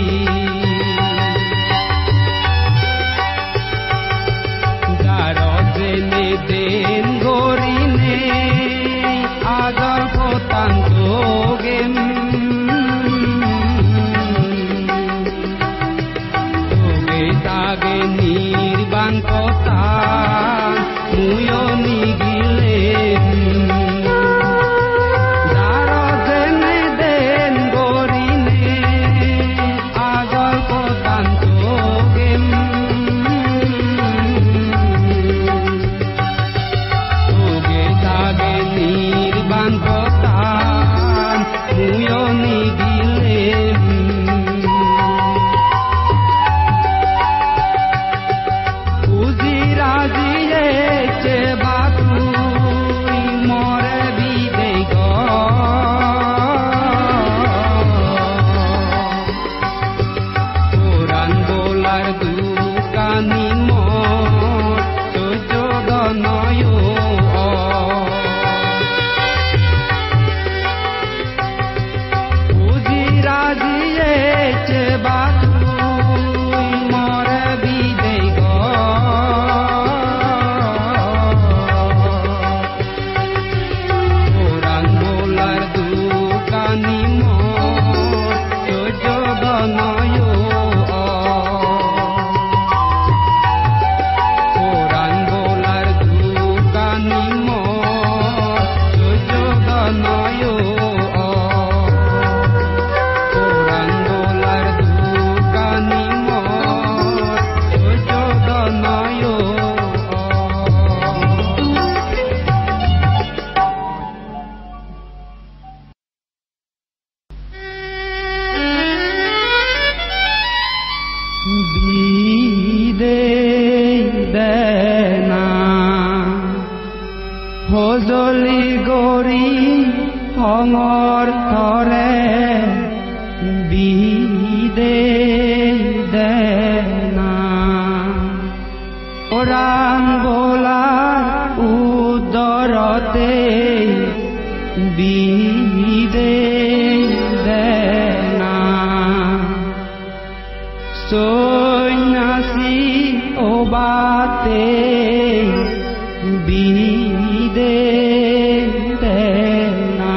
যার জেনে দেন গরি নেই আজল পতান্ত গেম তোগে তাগে নির্বাণ কথা মুয় নিগিলে যার জেনে দেন গরি নে আজল পতান্ত গেম তোগে তাগে নির্বাণ কথা মুয় নিগিলে উজি রাজিয়ে Sujodonoyo Koran bolar dukani mor Sujodonoyo Koran bolar dukani mor Sujodonoyo Bidena Hojoli gori hongor thore Bidena Orang bolar udorote Bidena Sonyasi obate bidena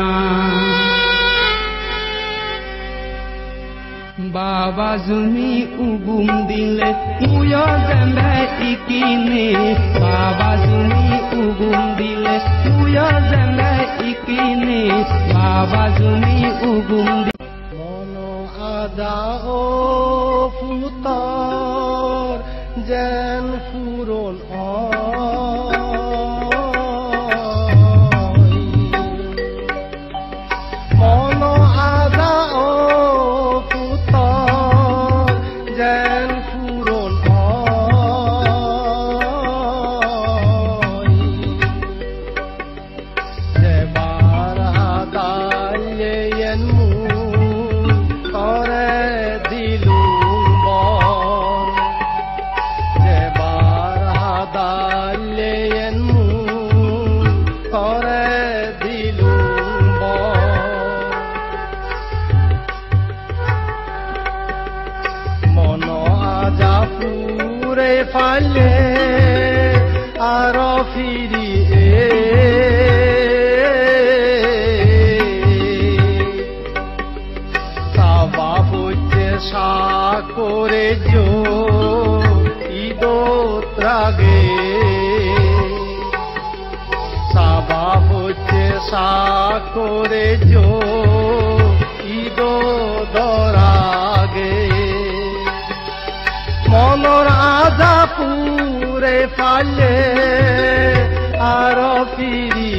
Baba Zuni ugum dile muyo zembe ikine Baba Zuni ugum dile muyo zembe ikine Baba Zuni ugum dile Mono adao futar jen furon oi Mono adao futar jen furon oi Jebar hadaye yenmu Tore dilung bor Jebar hadaye yenmu Tore dilung bor Mono aja pure falle aro firi Sakore jo idotrage Saba hocche sakore jo idodorage Monor aja pure falle aro firi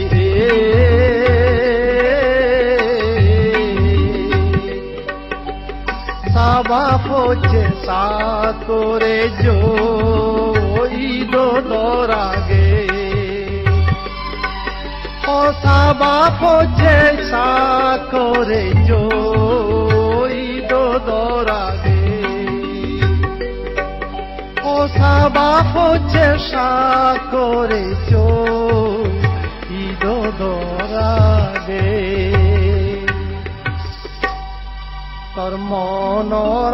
Saba foche sakore jo idodorage O saba foche sakore jo idodorage O saba foche sakore jo idodorage Tor monor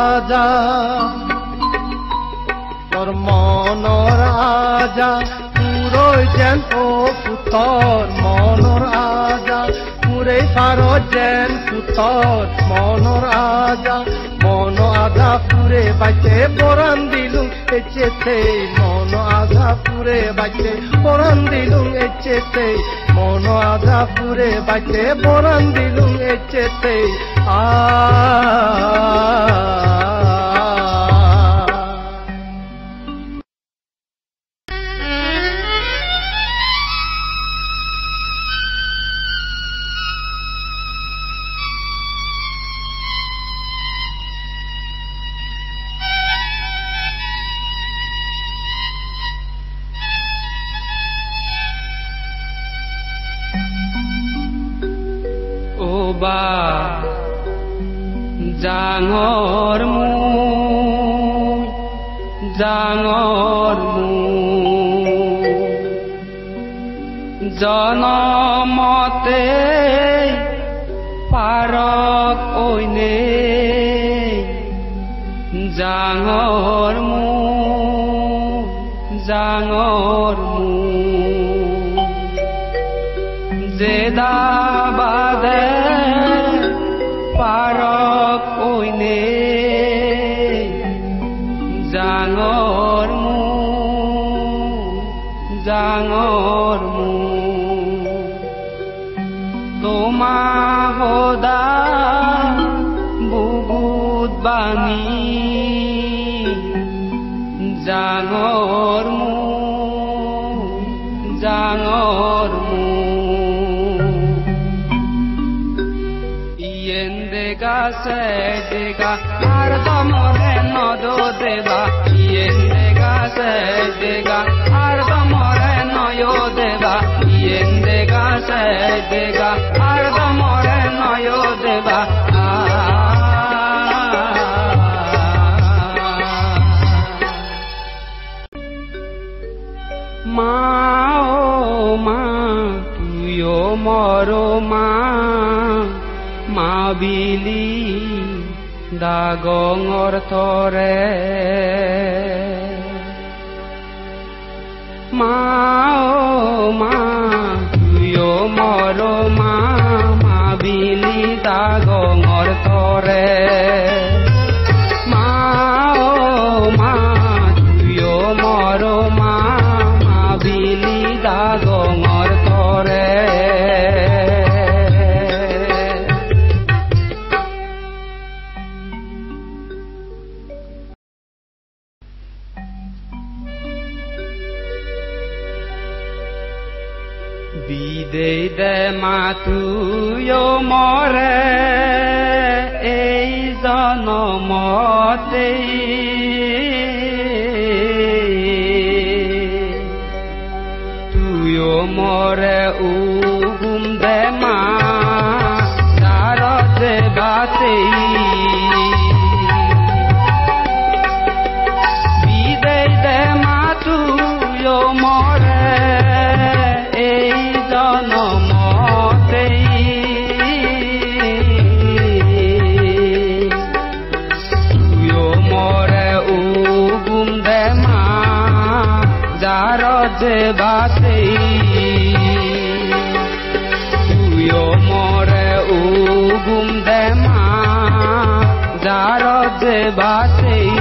aja puro jen o putor monor aja pure faro jen putor monor aja mono aja pure bache poran dilung echete mono aja pure bache poran dilung echete mono aja pure bache poran dilung echete Oba jangormu janamate parak oine jangormu Zeda bade parak oine নে জাঙৰ মু তোমা সদা বুকুত বান্ধি জাঙৰ মু ইয়েন দেগা সে দেগা আর তমরে নদো দেবা ইয়েন দেগা সে দেগা আর তমরে নয়ো দেবা ইয়েন দেগা সে দেগা আর তমরে নয়ো দেবা মা ও মা তুইও মরো মা বিলি দাগঙৰ থৰে মা ও মা তুইও মরো মা বিলি দাগঙৰ থৰে মা ও মা তুইও মরো মা বিলি দাগঙৰ থৰে বিদেই দে মাতুয়ো মৰে এই জনমতেই তুয়ো মৰে উগুম দে মা দাৰতে বাতেই বিদেই দে মাতুয়ো মৰে এই জনমতেই তুয়ো মৰে উগুম দে মা জাৰতে বাতেই তুয়ো মৰে উগুম দে মা জাৰতে বাতেই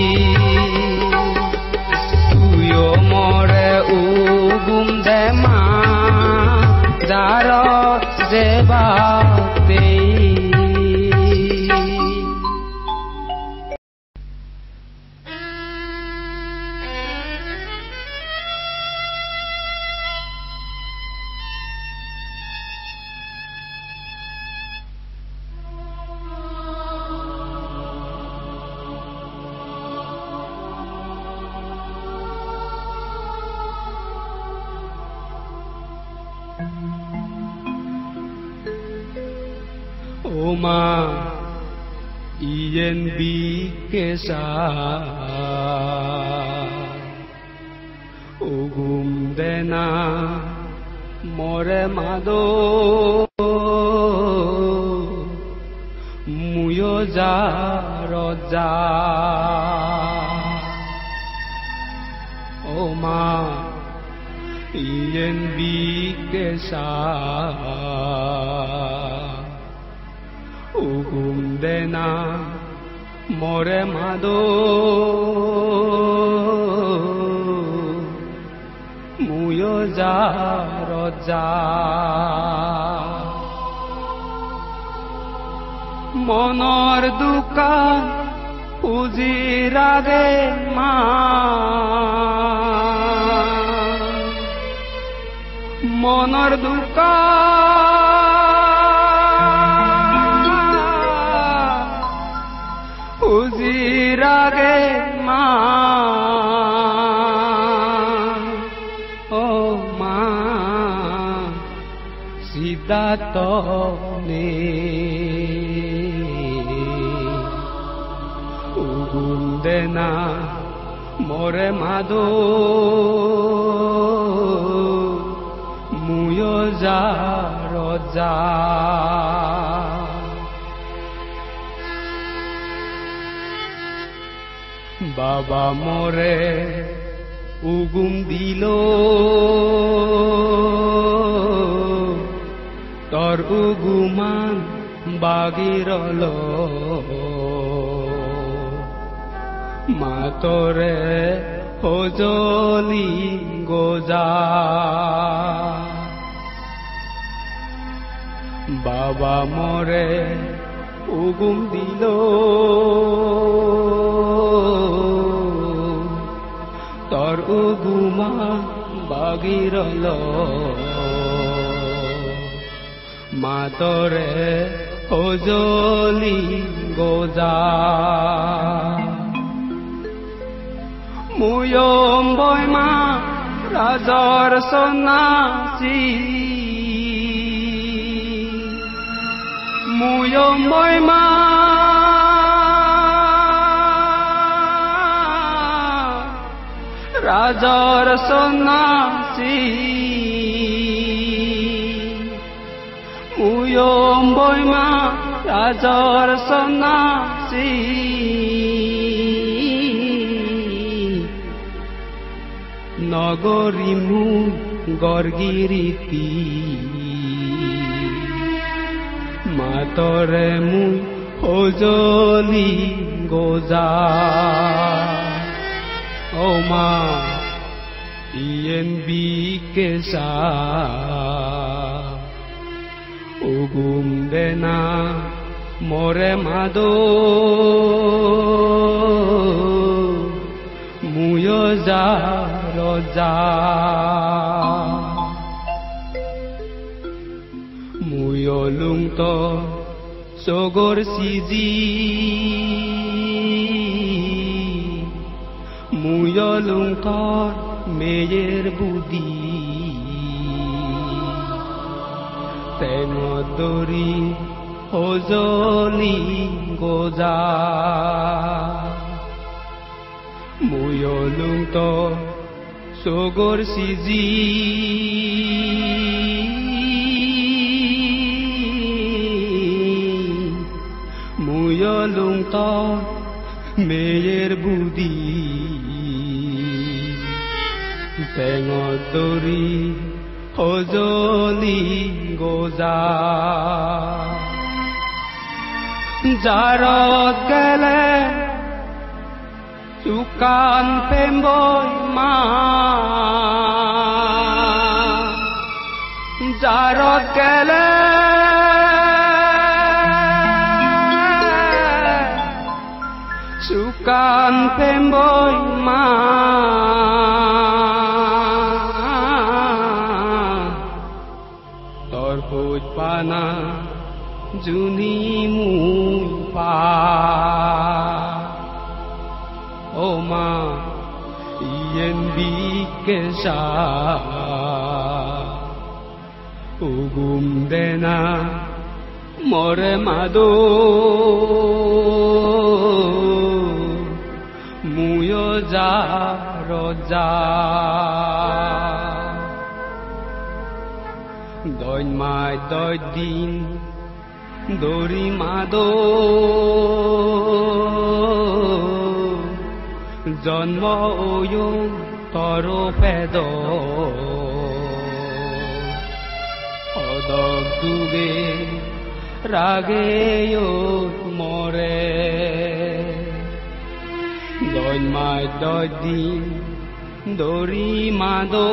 তুয়ো মৰে উগুম দে মা জাৰতে বাতেই O ma ien bikesa ogum dena more mado muyo jaroja O ma ien bikesa ogum dena more mado muyo jaroja monor dukan ujirage ma monor dukan ujirage ma oh ma sidatone ugum dena more mado muyo jaroja বাবা মরে উগুম দিল তোর উগুমান বাগিরল মাতরে হজলি গোজা বাবা মরে উগুম দিল তোর উগুমা বাগিরল মাতরে হজলি গোজা মুয়ম বয়মা রাজর সন্ন্যাসী মুয়ম বয়মা রাজর সন্ন্যাসী মুয়ম বয়মা রাজর সন্ন্যাসী নগরী মু গর্গিরীতি মাতরে মুই হজলি গোজা ও মা ইয়েন বিকেশা উগুম দেনা মরে মাদো মুয় যা রজা মুয় লুংত সগর সিজি মুয় লুংত মেয়ের বুদি তেঙদরি হজলি গোজা মুয়লুংত সগর সিজি মুয়লুংত মেয়ের বুদি তেঙদরি হজলি গোজা জারত গেলে চুকান পেম্বই মা জারত গেলে চুকান পেম্বই মা তোর খোঁজ পানা জুনি মুই পা ও মা ইয়েন বিকেশা উগুম দেনা মরে মাদো মুয় যা রজা দইন মাই দই দিন দরি মাদো জন্ম তর পেদ অদক ডুবে রাগে মরে দইন মাই দই দিন দরি মাদো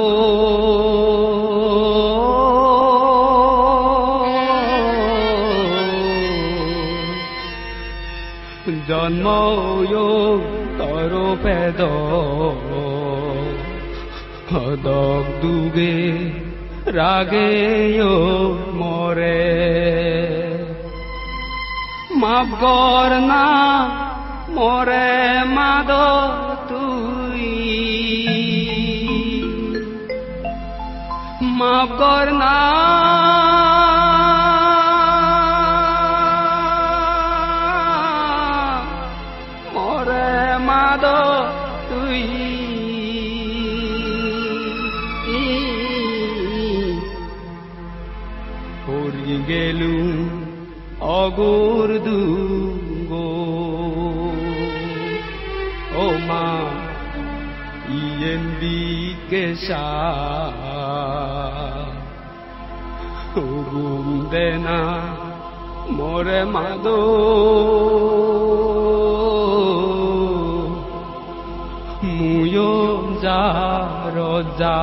জন্ম তর পেদ হদক ডুবে রাগে মরে মাফ কর না মরে মাদ তুই মাফ কর না তুই হরি গেলু অগুর দুগো ও মা ইয়েন বিকেশা হুগুম দেনা মোরে মাদো roja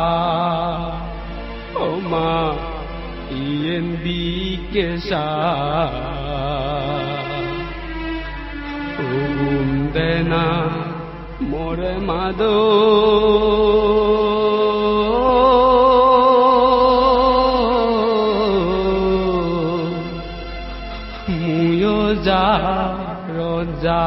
oma ien bikesa undena more mado muyo ja roja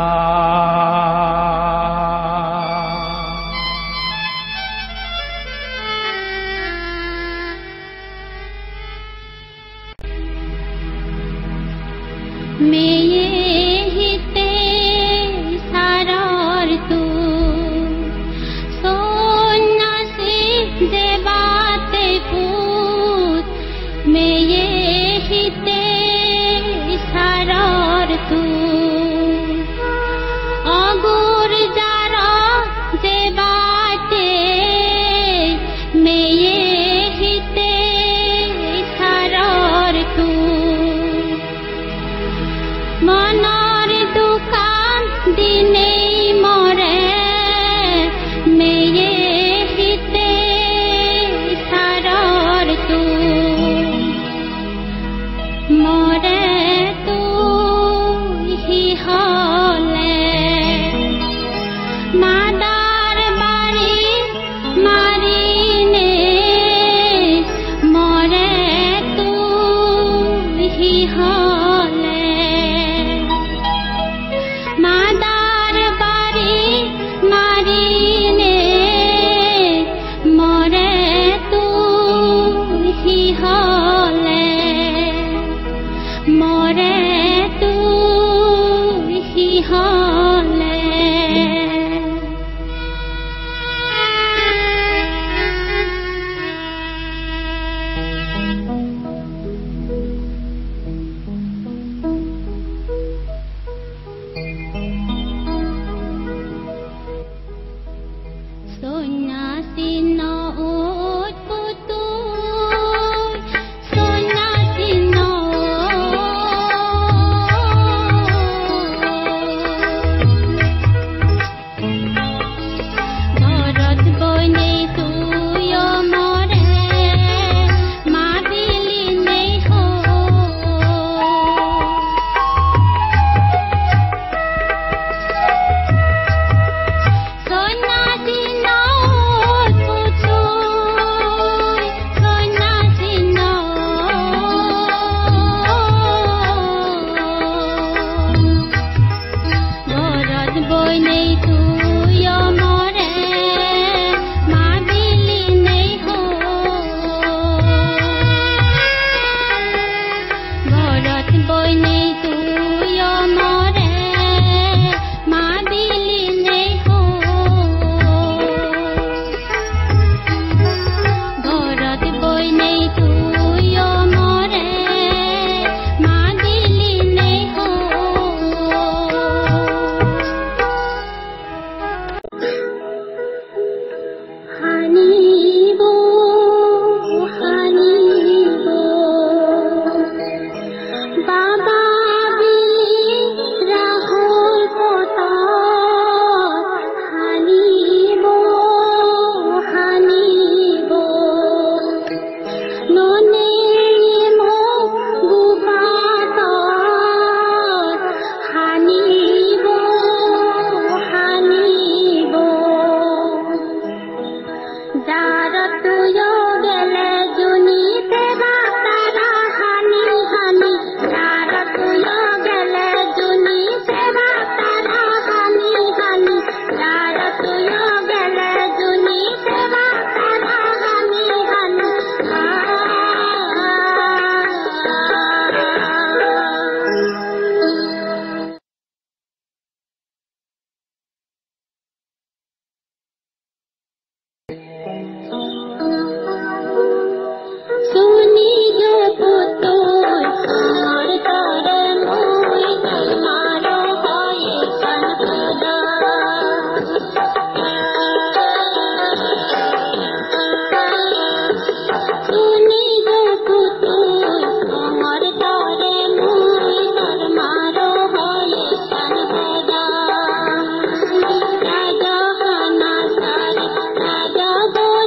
राजा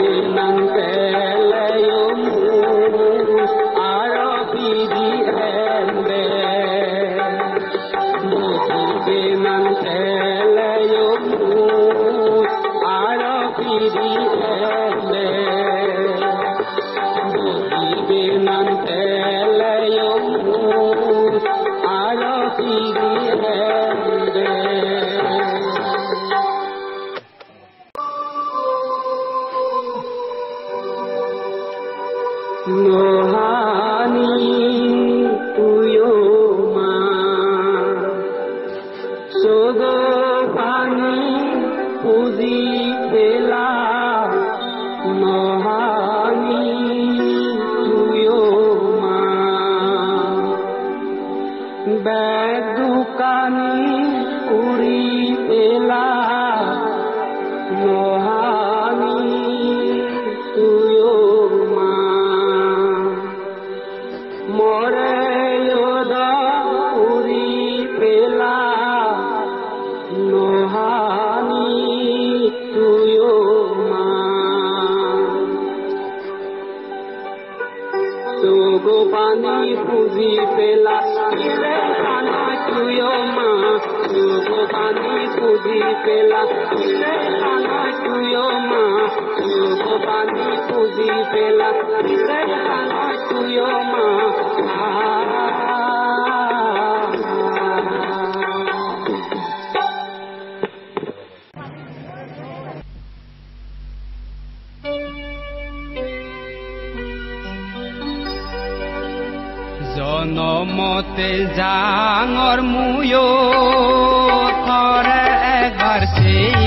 জনমতে জাঙর মুয়ো থরে একবার সেই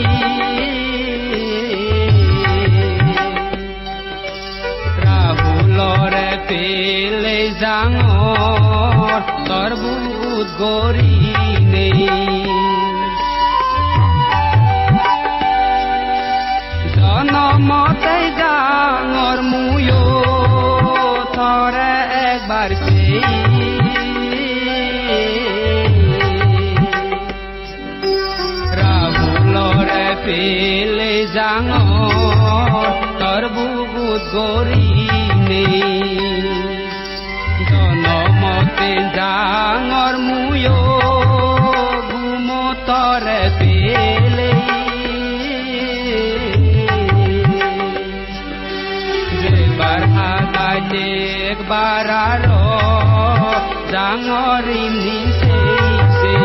রাহুলরে পেলে জাঙর তোর বুধ গরি নেই জনমতে জাঙর মুয়ো থরে একবার সেই রাহুলরে পেলে জাঙর তোর বুকুত গরি নেই জনমতে জাঙর মুয়ো ঘুমতরে পেলে যেবার হাগাইতে একবার আরো জাঙরি নিছে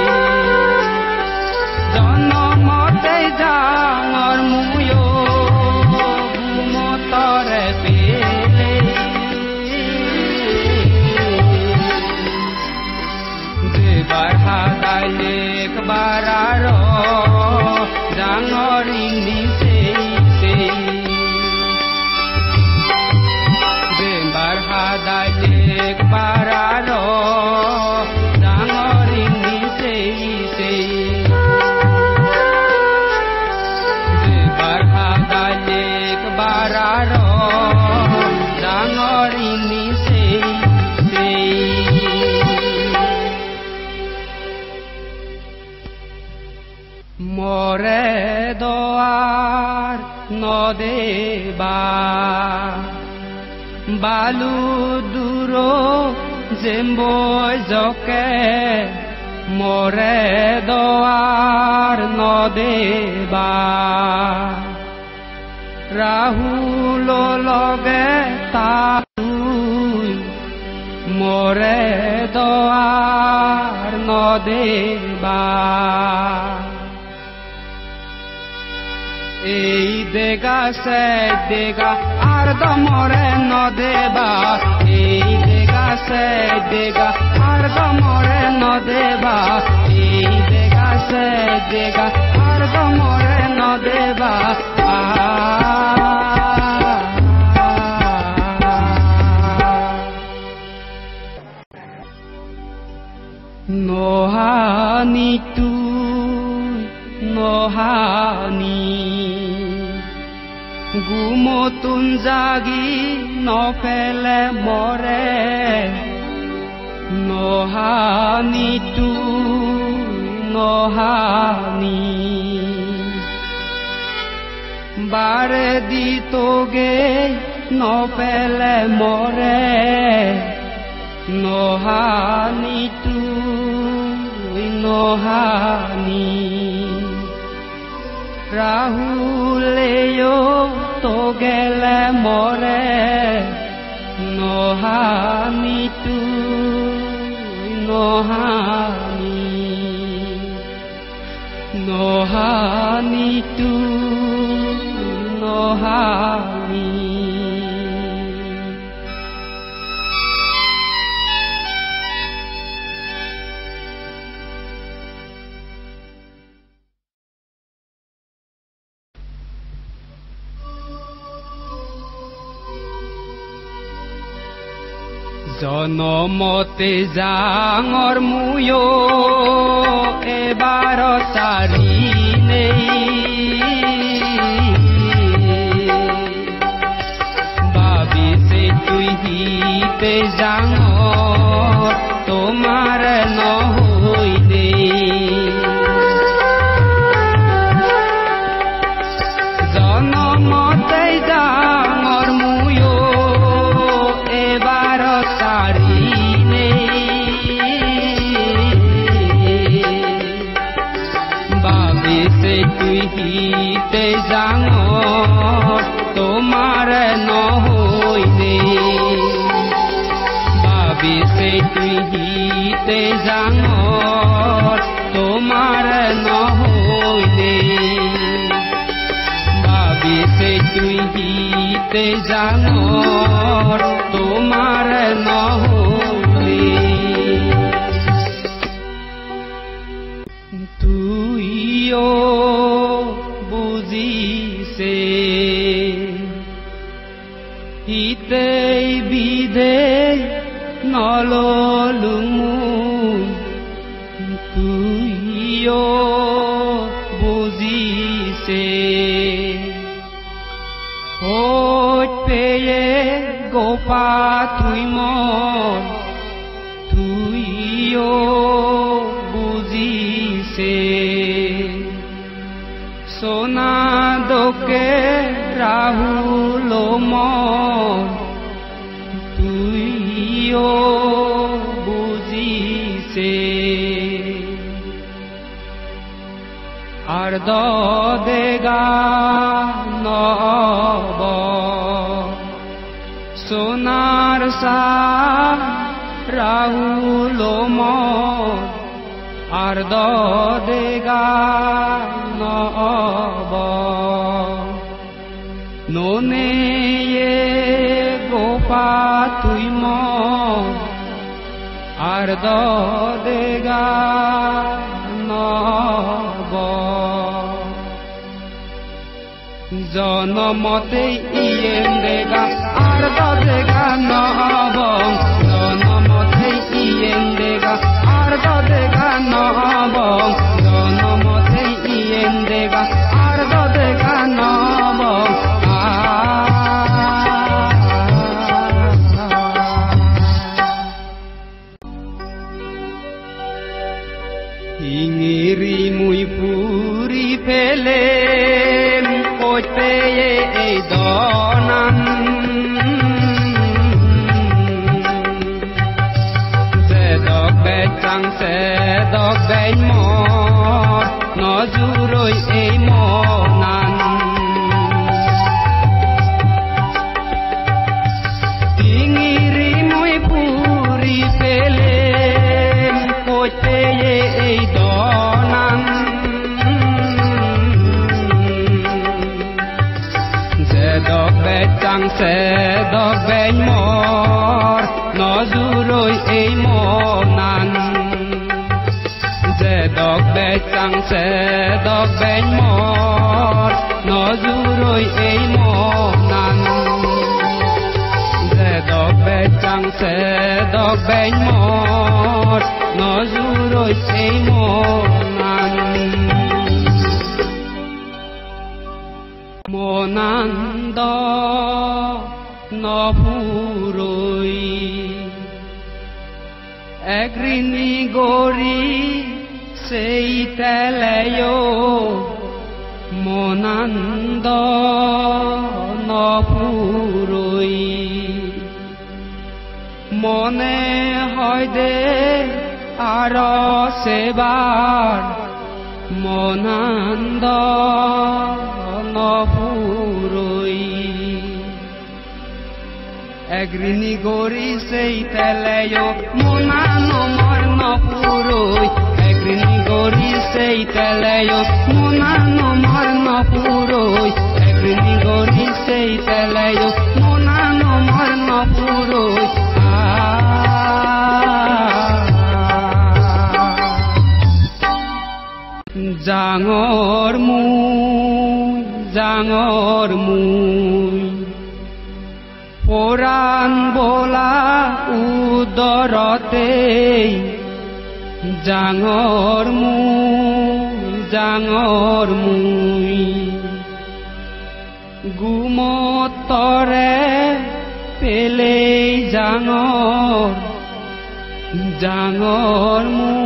জনমতে জাঙর মুয়ো ঘুমতরে পেলে যেবার হাগাইলে একবার আরো জাঙরি নিছে যেবার হাগাইলে একবার আরো জাঙরি নিছে যেবার হাগাইলে একবার আরো জাঙরি নিছে মরে দোয়ার নদেবা বালু দূরো জেম্বই জকে মরে দোয়ার নদেবা রাহুল লগে তাই মরে দোয়ার নদেবা এই দেগা সে দেগা আর দমরে নদেবা এই দেগা সে দেগা আর দমরে নদেবা এই দেগা সে দেগা আর দমরে নদেবা নোহানি তু নোহানি গুমতুন জাগি নফেলে মরে নোহানি তু নোহানি বাৰে দি তোগে নপেলে মৰে নহানিটো নহানি ৰাহুলেও তোগেলে মৰে নহানিটো নহানি নহানিটো নহানি জনমতে জাঙৰ মুয়ো এবাৰ চাৰি নেই ভাবিছে তুই হিতে জাঙৰ তোমাৰ নহৈ দেই জনমতে জাঙৰ মুয়ো এবাৰ তুই হিতে জাঙৰ তোমাৰ নহৈ দেই ভাবিছে তুই হিতে জাঙৰ তোমাৰ নহৈ দেই ভাবিছে তুই হিতে জাঙৰ তোমাৰ নহৈ তুইও বুজিছে হিতেই বিধে নললো তুইও বুজিছে পেয়ে গোপা তুই মন তুইও বুজিছে সোনা দোকে রাহুল মন তুইও বুজিছে আর দেগা নব সোনার সা রাহুল মন আর দেগা নব ননে গোপা তুই মন আর দেগা নব জনমতে ইয়েন দেগা আর দেগা নব জনমতে ইয়েন দেগা আর দেগা নব জনমতে ইয়েন দেগা আর দেগা নব ইঙিরি মুই পুরি ফেলে কইতে এই দনান সেদক বেচাং সেদক বেন মর নজুরই এই মনান ইঙিরি মুই পুরি ফেলে কইতে এই দনান সেদক বেচাং সেদক বেন মর নজুরই এই মনান সেদক বেচাং সেদক বেন মর নজুরই এই মনান সেদক বেচাং সেদক বেন মর নজুরই এই মনান মনান্দ নপুরই একরিনি গরি সেই তেলেও মন মনান্দ নপুরই মনে হয় দে আর সেবার মনান্দ নপুরই এগ্রিনি গরি সেই তেলেয় মনানো মর নপুরই এগ্রিনি গরি সেই তেলেয় মনানো মর নপুরই এগ্রিনি গরি সেই তেলেয় মনানো মর নপুরই জাঙর মুই পুরাণ বোলা উদরতে জাঙর মুই গুমতরে পেলে জাঙর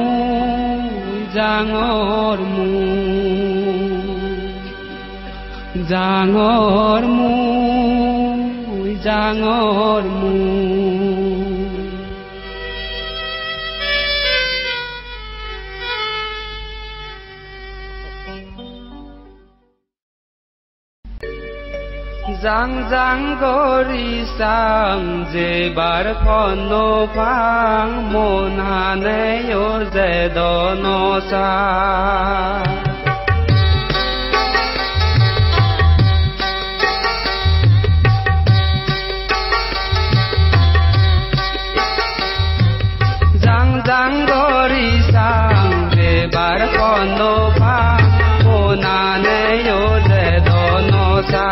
মুই জাং গরি সাং যেবার ফনো পাং মনানে যে দনসা জাং গরি সাং যেবার ফনো পাং মনানে যে দনসা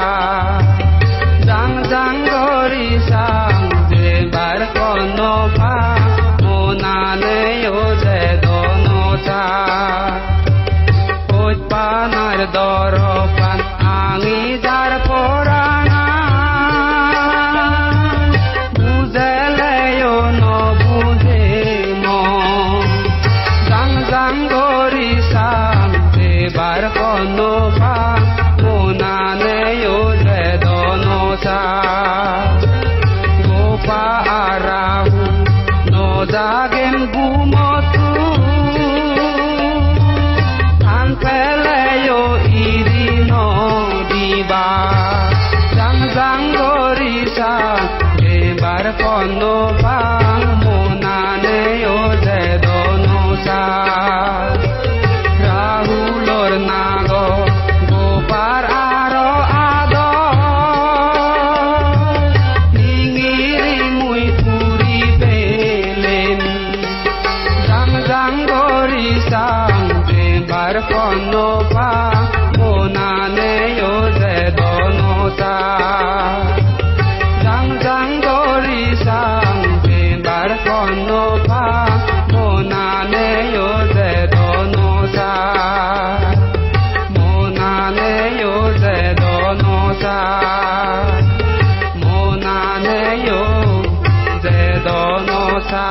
জাং গরি সাং যেবার ফনো পাং মনানে যে দনসা ওই পানার দরপান আঙি যার পরানা বুঝলেও ন বুঝে মন জাং গরি সাং যেবার ফনো পাং মনানে যে দনসা গোপা আরাহু ন জাগেন গুমতু ধান পেলেও ইরি নদিবা জাং গরি সাং যেবার ফনো পাং মনানে যে দনসা রাহুলর নাগ গোপার আরো আদ নিঙিরি মুই পুরি পেলেন জাং গরি সাং যেবার ফনো পাং মনানে যে দনসা জাং গরি সাং যেবার ফনো পাং মনানে যে দনসা মনানে যে দনসা মনানে যে দনসা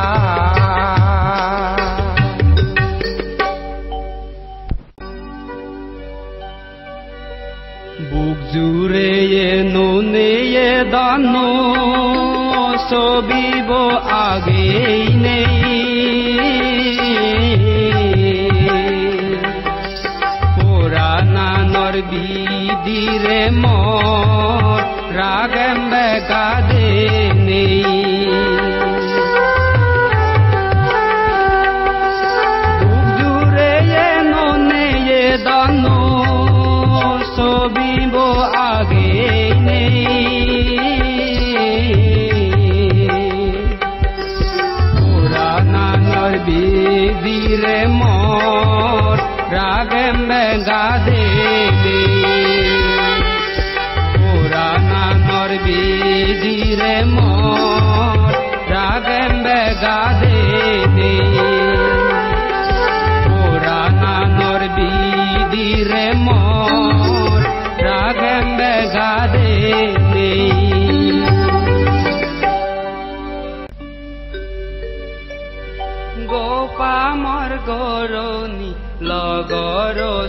বুক জুড়ে নুনে দানো সবিব আগেই নেই পুরানানর বিদিরে মর রাগেম বেগাদে নেই বুক জুড়ে নুনে দানো সবিব আগে নেই পুরানানর বিদিরে মর রাগেম বেগাদে পুরানানর বিদিরে মর রাগেম বেগাদে পুরানানর বিদিরে মর রাগেম বেগাদে গোপা মর গরনি লগর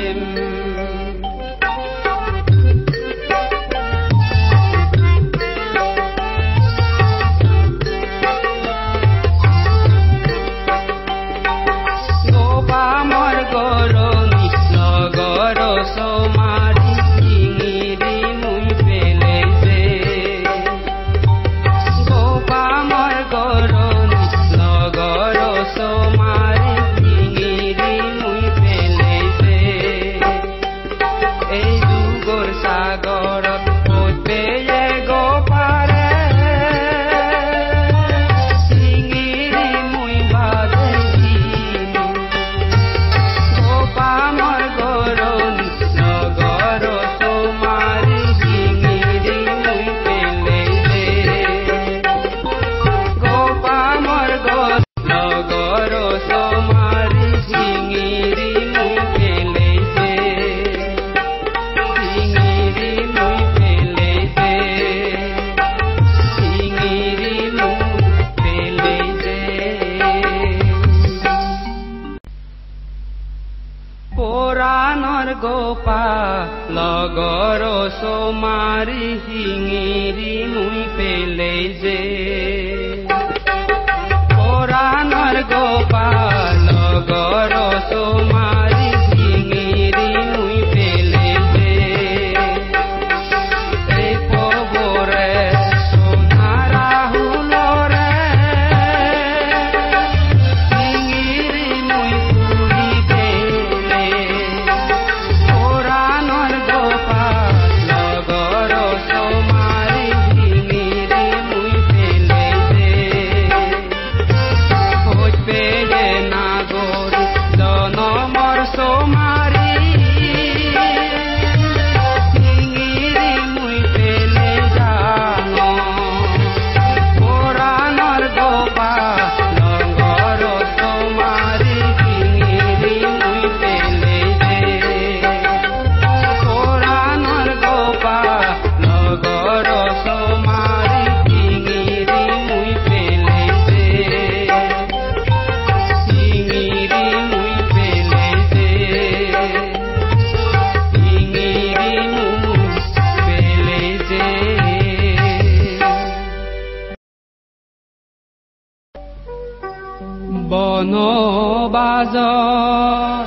বনবাজৰ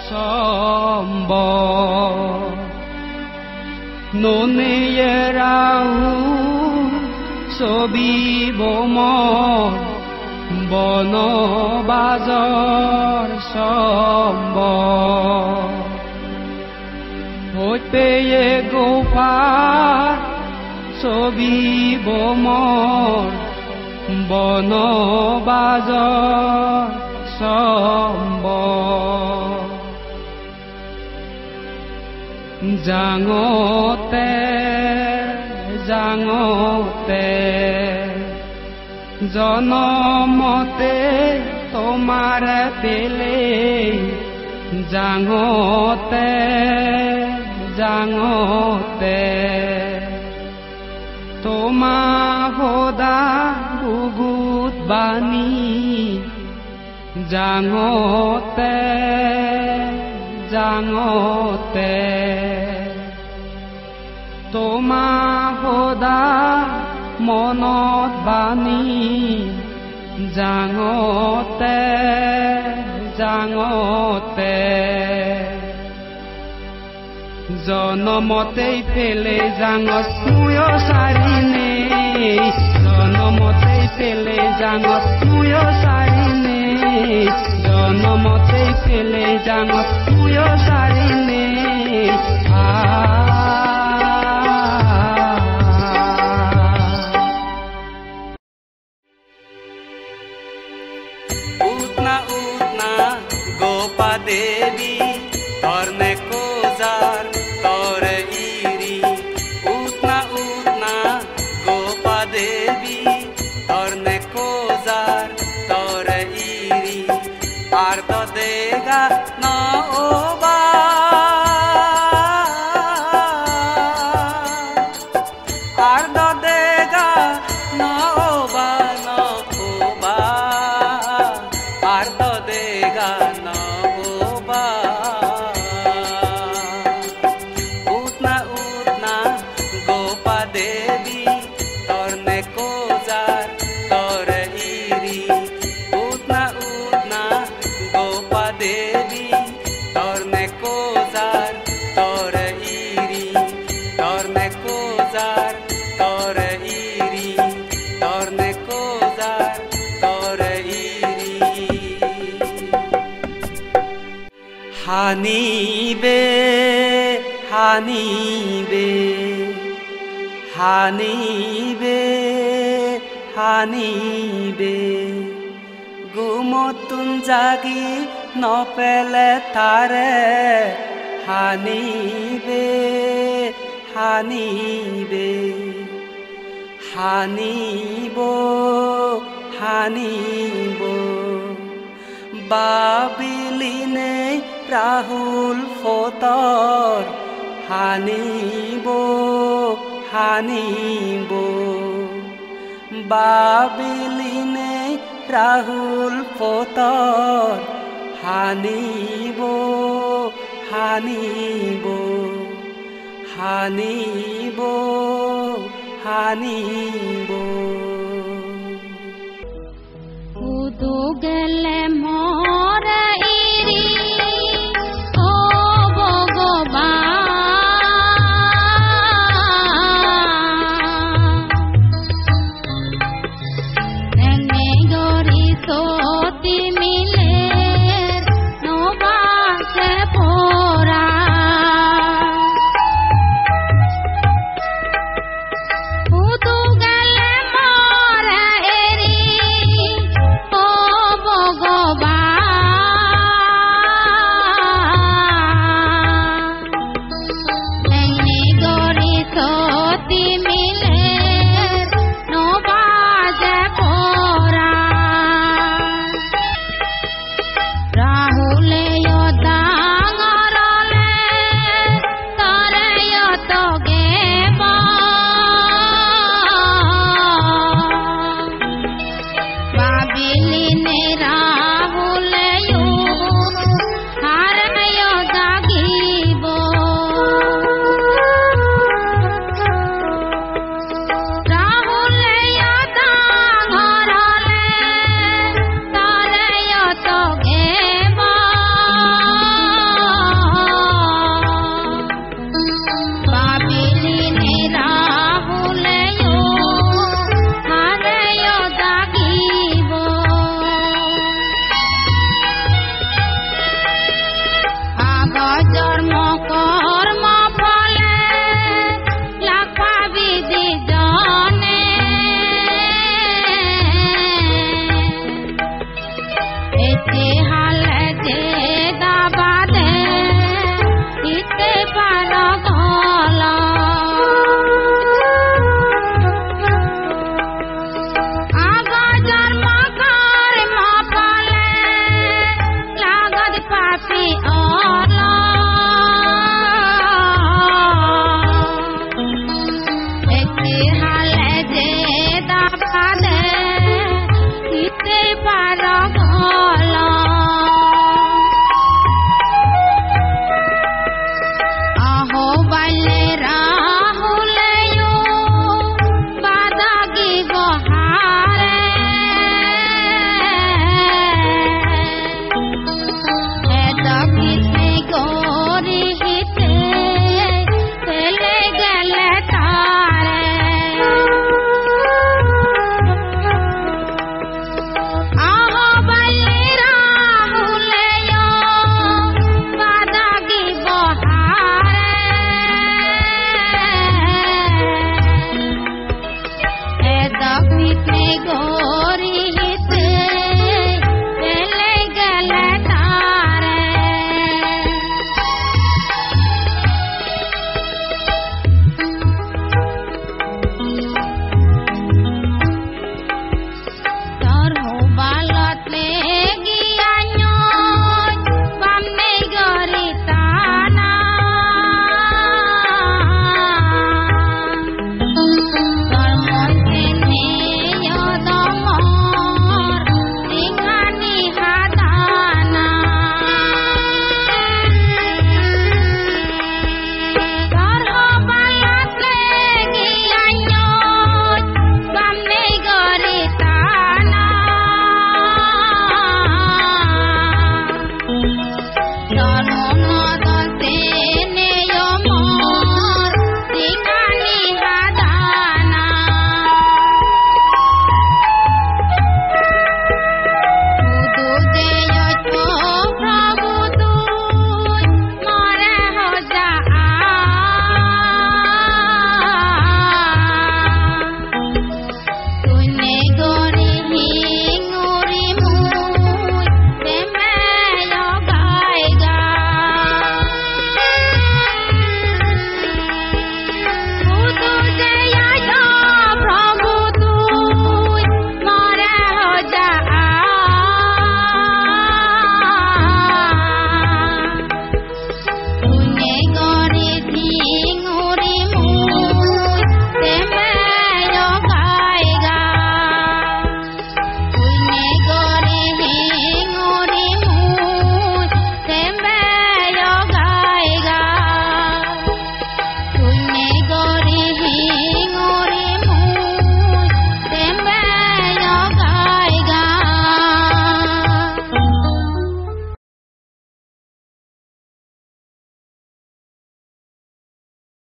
সম্বৰ ননিয়ে ৰাহু ছবি বমৰ বনবাজৰ সম্বৰ হৈপেয়ে গোফাৰ ছবি বমৰ বনবাজৰ সম্বৰ জাঙতে জাঙতে জনমতে তোমাৰ পেলে জাঙতে জাঙতে তোমা সদা বুগুত বাণী জাঙতে জাঙতে তোমা সদা মনত বাণী জাঙতে জাঙতে জনমতেই পেলে জাঙত মুয় চাৰিনে জনমতেই পেলে জাঙত মুয় চাৰিনে জনমতেই পেলে জাঙত মুয় চাৰিনে उतना उतना गोपा देवी तोरने कोजार तोर इरी उतना उतना गोपा देवी तोरने कोजार तोर इरी आर तो देगा न ओबा आर तो देगा न ओबा न ओबा आर तो देगा न ओबा হানিবে হানিবে হানিবে হানিবে গুমতুন জাগি নপেলে তারে হানিবে হানিবে হানিব হানিব বাবিলিনে রাহুল ফতর হানিব হানিব বাবিলিনে রাহুল ফতর হানিব হানিব হানিব হানিব উদু গেলে